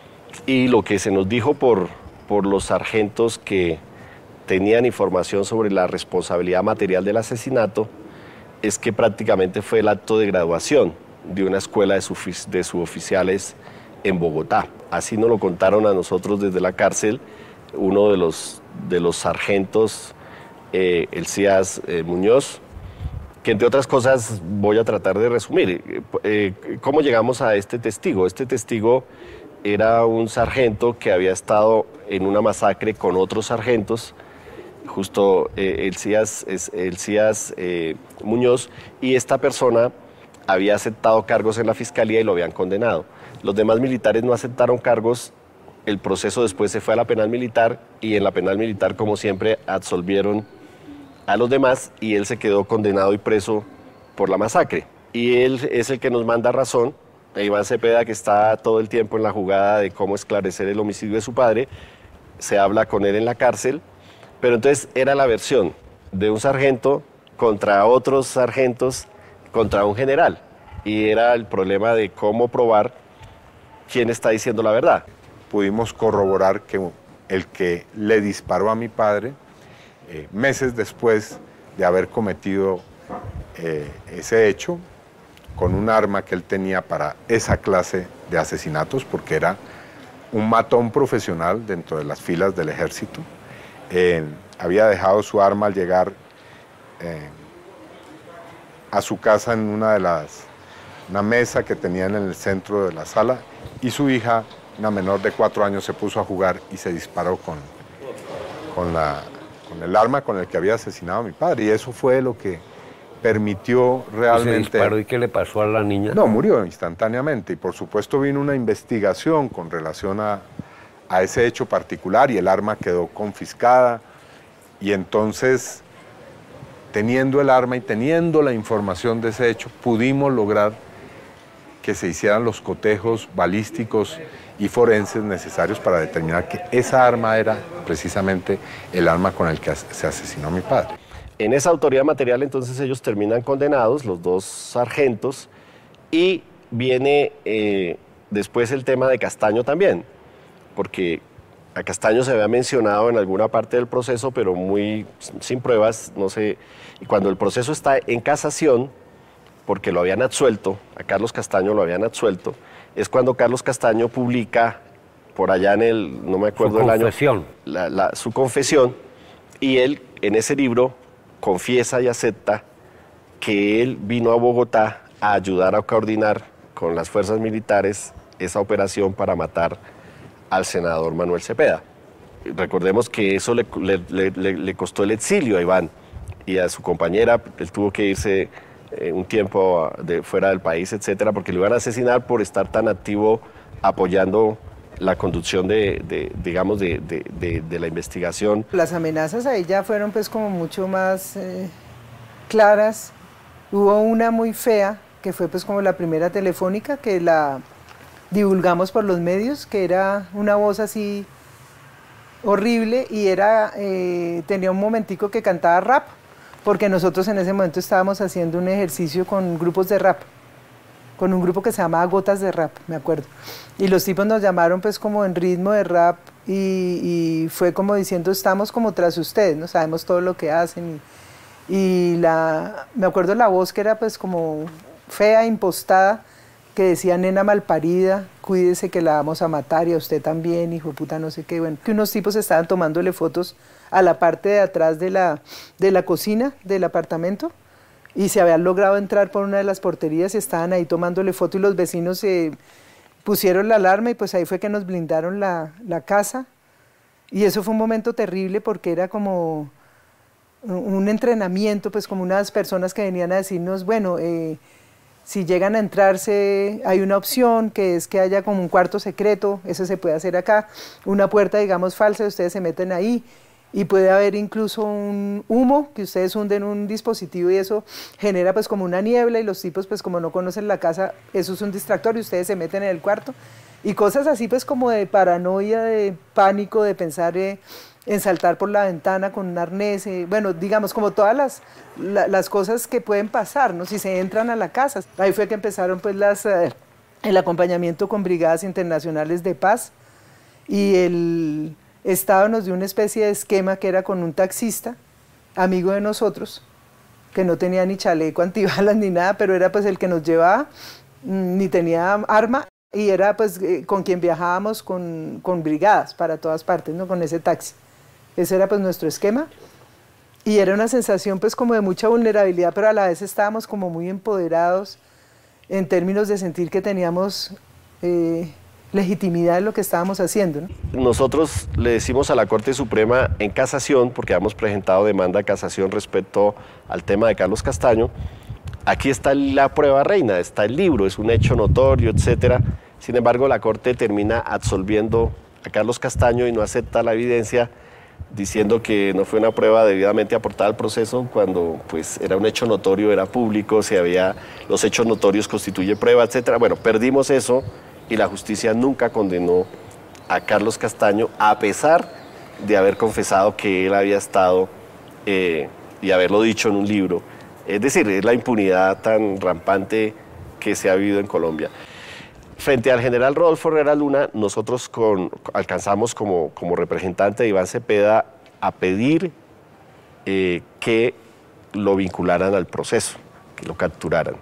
y lo que se nos dijo por, por los sargentos que tenían información sobre la responsabilidad material del asesinato es que prácticamente fue el acto de graduación de una escuela de, sub, de suboficiales en Bogotá. Así nos lo contaron a nosotros desde la cárcel uno de los, de los sargentos, eh, Elías eh, Muñoz, que entre otras cosas voy a tratar de resumir. Eh, ¿Cómo llegamos a este testigo? Este testigo era un sargento que había estado en una masacre con otros sargentos, justo eh, Elías, Elías eh, Muñoz, y esta persona había aceptado cargos en la fiscalía y lo habían condenado. Los demás militares no aceptaron cargos, el proceso después se fue a la penal militar y en la penal militar, como siempre, absolvieron a los demás y él se quedó condenado y preso por la masacre. Y él es el que nos manda razón, a Iván Cepeda, que está todo el tiempo en la jugada de cómo esclarecer el homicidio de su padre, se habla con él en la cárcel, pero entonces era la versión de un sargento contra otros sargentos, contra un general, y era el problema de cómo probar quién está diciendo la verdad. Pudimos corroborar que el que le disparó a mi padre, eh, meses después de haber cometido eh, ese hecho, con un arma que él tenía para esa clase de asesinatos, porque era un matón profesional dentro de las filas del ejército, eh, había dejado su arma al llegar eh, a su casa en una de las, una mesa que tenían en el centro de la sala, y su hija, una menor de cuatro años, se puso a jugar y se disparó con, con, la, con el arma con el que había asesinado a mi padre, y eso fue lo que permitió realmente... ¿Y se disparó y qué le pasó a la niña? No, murió instantáneamente, y por supuesto vino una investigación con relación a, a ese hecho particular, y el arma quedó confiscada, y entonces, teniendo el arma y teniendo la información de ese hecho, pudimos lograr que se hicieran los cotejos balísticos y forenses necesarios para determinar que esa arma era precisamente el arma con el que se asesinó a mi padre. En esa autoridad material entonces ellos terminan condenados, los dos sargentos, y viene eh, después el tema de Castaño también, porque a Castaño se había mencionado en alguna parte del proceso, pero muy sin pruebas, no sé, y cuando el proceso está en casación, porque lo habían absuelto, a Carlos Castaño lo habían absuelto, es cuando Carlos Castaño publica, por allá en el, no me acuerdo del año, confesión. La, la, su confesión, y él en ese libro confiesa y acepta que él vino a Bogotá a ayudar a coordinar con las fuerzas militares esa operación para matar al senador Manuel Cepeda. Recordemos que eso le, le, le, le costó el exilio a Iván y a su compañera, él tuvo que irse eh, un tiempo de fuera del país, etcétera, porque lo iban a asesinar por estar tan activo apoyando la conducción de, de digamos, de, de, de, de la investigación. Las amenazas ahí ya fueron pues como mucho más eh, claras. Hubo una muy fea, que fue pues como la primera telefónica, que la divulgamos por los medios, que era una voz así horrible y era, eh, tenía un momentico que cantaba rap, porque nosotros en ese momento estábamos haciendo un ejercicio con grupos de rap, con un grupo que se llamaba Gotas de Rap, me acuerdo. Y los tipos nos llamaron pues como en ritmo de rap y, y fue como diciendo, estamos como tras ustedes, no sabemos todo lo que hacen. Y, y la, me acuerdo la voz que era pues como fea, impostada, que decía, nena malparida, cuídese que la vamos a matar y a usted también, hijo de puta, no sé qué. Bueno, que unos tipos estaban tomándole fotos a la parte de atrás de la, de la cocina del apartamento, y se habían logrado entrar por una de las porterías y estaban ahí tomándole foto, y los vecinos se pusieron la alarma y pues ahí fue que nos blindaron la, la casa. Y eso fue un momento terrible porque era como un entrenamiento, pues como unas personas que venían a decirnos, bueno, eh, Si llegan a entrarse, hay una opción que es que haya como un cuarto secreto, eso se puede hacer acá, una puerta, digamos, falsa, ustedes se meten ahí y puede haber incluso un humo que ustedes hunden un dispositivo y eso genera pues como una niebla y los tipos pues como no conocen la casa, eso es un distractor y ustedes se meten en el cuarto y cosas así pues como de paranoia, de pánico, de pensar eh, en saltar por la ventana con un arnés, eh, bueno, digamos como todas las, la, las cosas que pueden pasar, ¿no? Si se entran a la casa. Ahí fue que empezaron pues las, eh, el acompañamiento con brigadas internacionales de paz y el Estado nos dio una especie de esquema que era con un taxista, amigo de nosotros, que no tenía ni chaleco antibalas ni nada, pero era pues el que nos llevaba, ni tenía arma, y era pues con quien viajábamos con, con brigadas para todas partes, ¿no? Con ese taxi. Ese era pues nuestro esquema, y era una sensación pues como de mucha vulnerabilidad, pero a la vez estábamos como muy empoderados en términos de sentir que teníamos Eh, legitimidad en lo que estábamos haciendo, ¿no? Nosotros le decimos a la Corte Suprema en casación, porque hemos presentado demanda de casación respecto al tema de Carlos Castaño, aquí está la prueba reina, está el libro, es un hecho notorio, etcétera. Sin embargo, la Corte termina absolviendo a Carlos Castaño y no acepta la evidencia, diciendo que no fue una prueba debidamente aportada al proceso, cuando pues era un hecho notorio, era público, si había los hechos notorios constituye prueba, etcétera. Bueno, perdimos eso y la justicia nunca condenó a Carlos Castaño, a pesar de haber confesado que él había estado eh, y haberlo dicho en un libro. Es decir, es la impunidad tan rampante que se ha vivido en Colombia. Frente al general Rodolfo Herrera Luna, nosotros con, alcanzamos como, como representante de Iván Cepeda a pedir eh, que lo vincularan al proceso, que lo capturaran.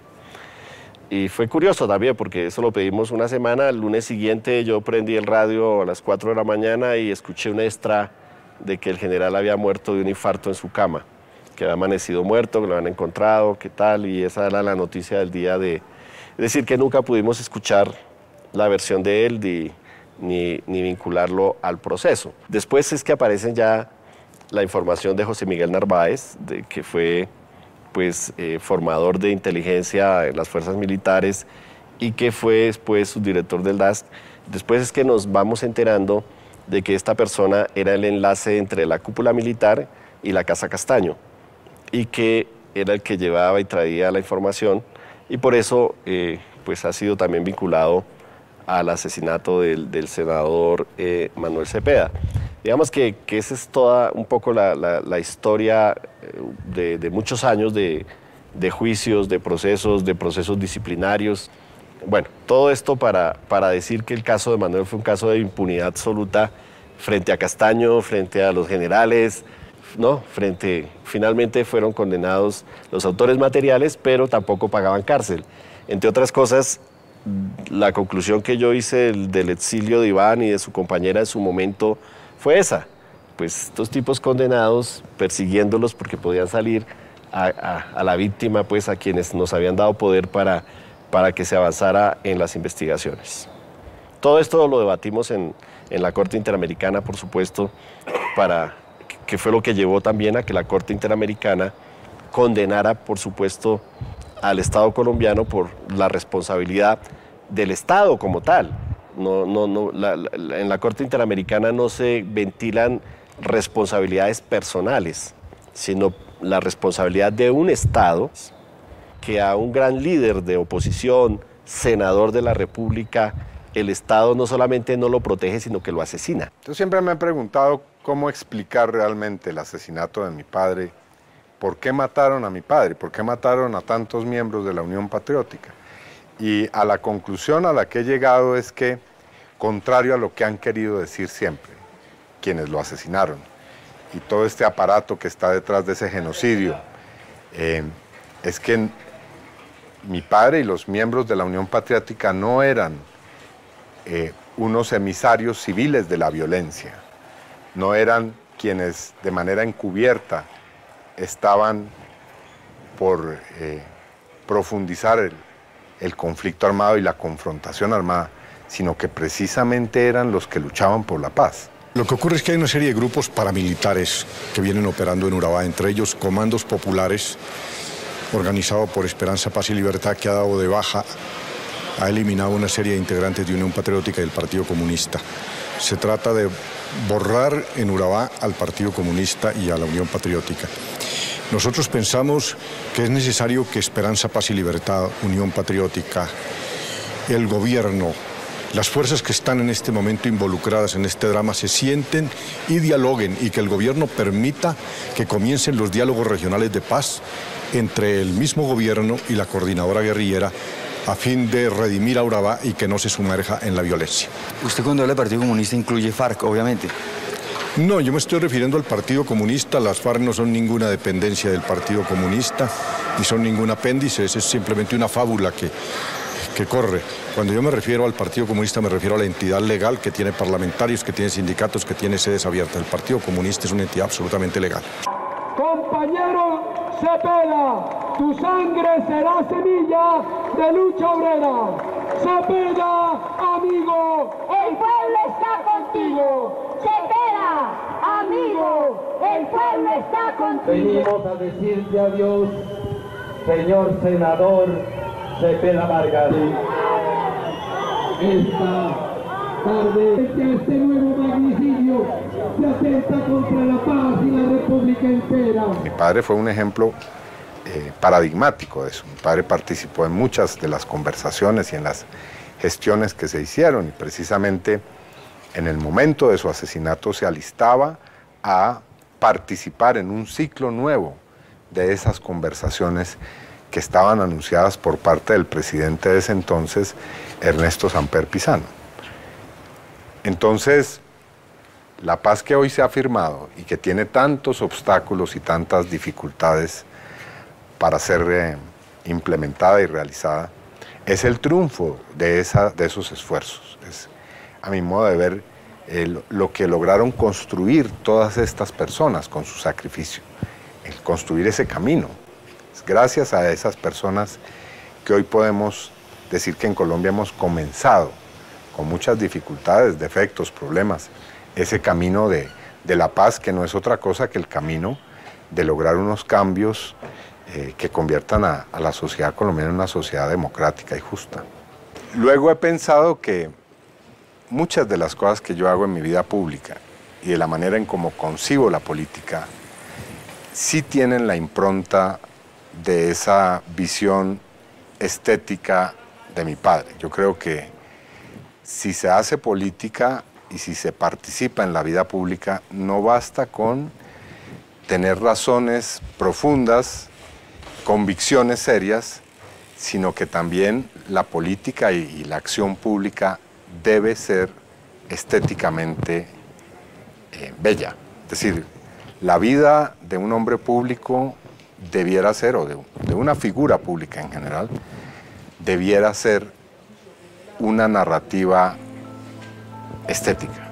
Y fue curioso también, porque eso lo pedimos una semana. El lunes siguiente yo prendí el radio a las cuatro de la mañana y escuché un extra de que el general había muerto de un infarto en su cama, que había amanecido muerto, que lo habían encontrado, qué tal, y esa era la noticia del día de... Es decir, que nunca pudimos escuchar la versión de él ni, ni, ni vincularlo al proceso. Después es que aparecen ya la información de José Miguel Narváez, de que fue pues, eh, formador de inteligencia en las fuerzas militares y que fue después subdirector del D A S. Después es que nos vamos enterando de que esta persona era el enlace entre la cúpula militar y la Casa Castaño y que era el que llevaba y traía la información y por eso eh, pues ha sido también vinculado al asesinato del, del senador eh, Manuel Cepeda. Digamos que, que esa es toda un poco la, la, la historia de, de muchos años de, de juicios, de procesos, de procesos disciplinarios. Bueno, todo esto para, para decir que el caso de Manuel fue un caso de impunidad absoluta frente a Castaño, frente a los generales, ¿no? Frente, finalmente fueron condenados los autores materiales, pero tampoco pagaban cárcel. Entre otras cosas, la conclusión que yo hice del, del exilio de Iván y de su compañera en su momento fue esa. Pues estos tipos condenados, persiguiéndolos porque podían salir a, a, a la víctima, pues a quienes nos habían dado poder para, para que se avanzara en las investigaciones. Todo esto lo debatimos en, en la Corte Interamericana, por supuesto, para, que fue lo que llevó también a que la Corte Interamericana condenara, por supuesto, al Estado colombiano por la responsabilidad del Estado como tal. No, no, no, la, la, en la Corte Interamericana no se ventilan responsabilidades personales, sino la responsabilidad de un Estado que a un gran líder de oposición, senador de la República, el Estado no solamente no lo protege, sino que lo asesina. Yo siempre me he preguntado cómo explicar realmente el asesinato de mi padre. ¿Por qué mataron a mi padre? ¿Por qué mataron a tantos miembros de la Unión Patriótica? Y a la conclusión a la que he llegado es que, contrario a lo que han querido decir siempre, quienes lo asesinaron, y todo este aparato que está detrás de ese genocidio, eh, es que mi padre y los miembros de la Unión Patriótica no eran eh, unos emisarios civiles de la violencia, no eran quienes de manera encubierta estaban por eh, profundizar el, el conflicto armado y la confrontación armada, sino que precisamente eran los que luchaban por la paz. Lo que ocurre es que hay una serie de grupos paramilitares que vienen operando en Urabá, entre ellos comandos populares organizado por Esperanza, Paz y Libertad, que ha dado de baja, ha eliminado una serie de integrantes de Unión Patriótica y del Partido Comunista. Se trata de borrar en Urabá al Partido Comunista y a la Unión Patriótica. Nosotros pensamos que es necesario que Esperanza, Paz y Libertad, Unión Patriótica, el gobierno, las fuerzas que están en este momento involucradas en este drama se sienten y dialoguen, y que el gobierno permita que comiencen los diálogos regionales de paz entre el mismo gobierno y la coordinadora guerrillera a fin de redimir a Urabá y que no se sumerja en la violencia. Usted cuando habla del Partido Comunista incluye FARC, obviamente. No, yo me estoy refiriendo al Partido Comunista. Las FARC no son ninguna dependencia del Partido Comunista, ni son ningún apéndice, es simplemente una fábula que, que corre. Cuando yo me refiero al Partido Comunista me refiero a la entidad legal que tiene parlamentarios, que tiene sindicatos, que tiene sedes abiertas. El Partido Comunista es una entidad absolutamente legal. Compañero Cepeda, tu sangre será semilla de lucha obrera. Cepeda, amigo, el pueblo está contigo. Cepeda, amigo, el pueblo está contigo. Venimos a decirte adiós, señor senador Cepeda Vargas. Esta tarde, que este nuevo magnicidio se atenta contra la paz y la república entera. Mi padre fue un ejemplo eh, paradigmático de eso. Mi padre participó en muchas de las conversaciones y en las gestiones que se hicieron, y precisamente en el momento de su asesinato se alistaba a participar en un ciclo nuevo de esas conversaciones que estaban anunciadas por parte del presidente de ese entonces, Ernesto Samper Pizano. Entonces, la paz que hoy se ha firmado y que tiene tantos obstáculos y tantas dificultades para ser eh, implementada y realizada, es el triunfo de, esa, de esos esfuerzos. Es, a mi modo de ver, eh, lo que lograron construir todas estas personas con su sacrificio, el construir ese camino. Es gracias a esas personas que hoy podemos decir que en Colombia hemos comenzado, con muchas dificultades, defectos, problemas, ese camino de, de la paz, que no es otra cosa que el camino de lograr unos cambios eh, que conviertan a, a la sociedad colombiana en una sociedad democrática y justa. Luego he pensado que muchas de las cosas que yo hago en mi vida pública y de la manera en cómo concibo la política sí tienen la impronta de esa visión estética de mi padre. Yo creo que si se hace política y si se participa en la vida pública, no basta con tener razones profundas, convicciones serias, sino que también la política y, y la acción pública debe ser estéticamente eh, bella. Es decir, la vida de un hombre público debiera ser, o de, de una figura pública en general, debiera ser una narrativa estética.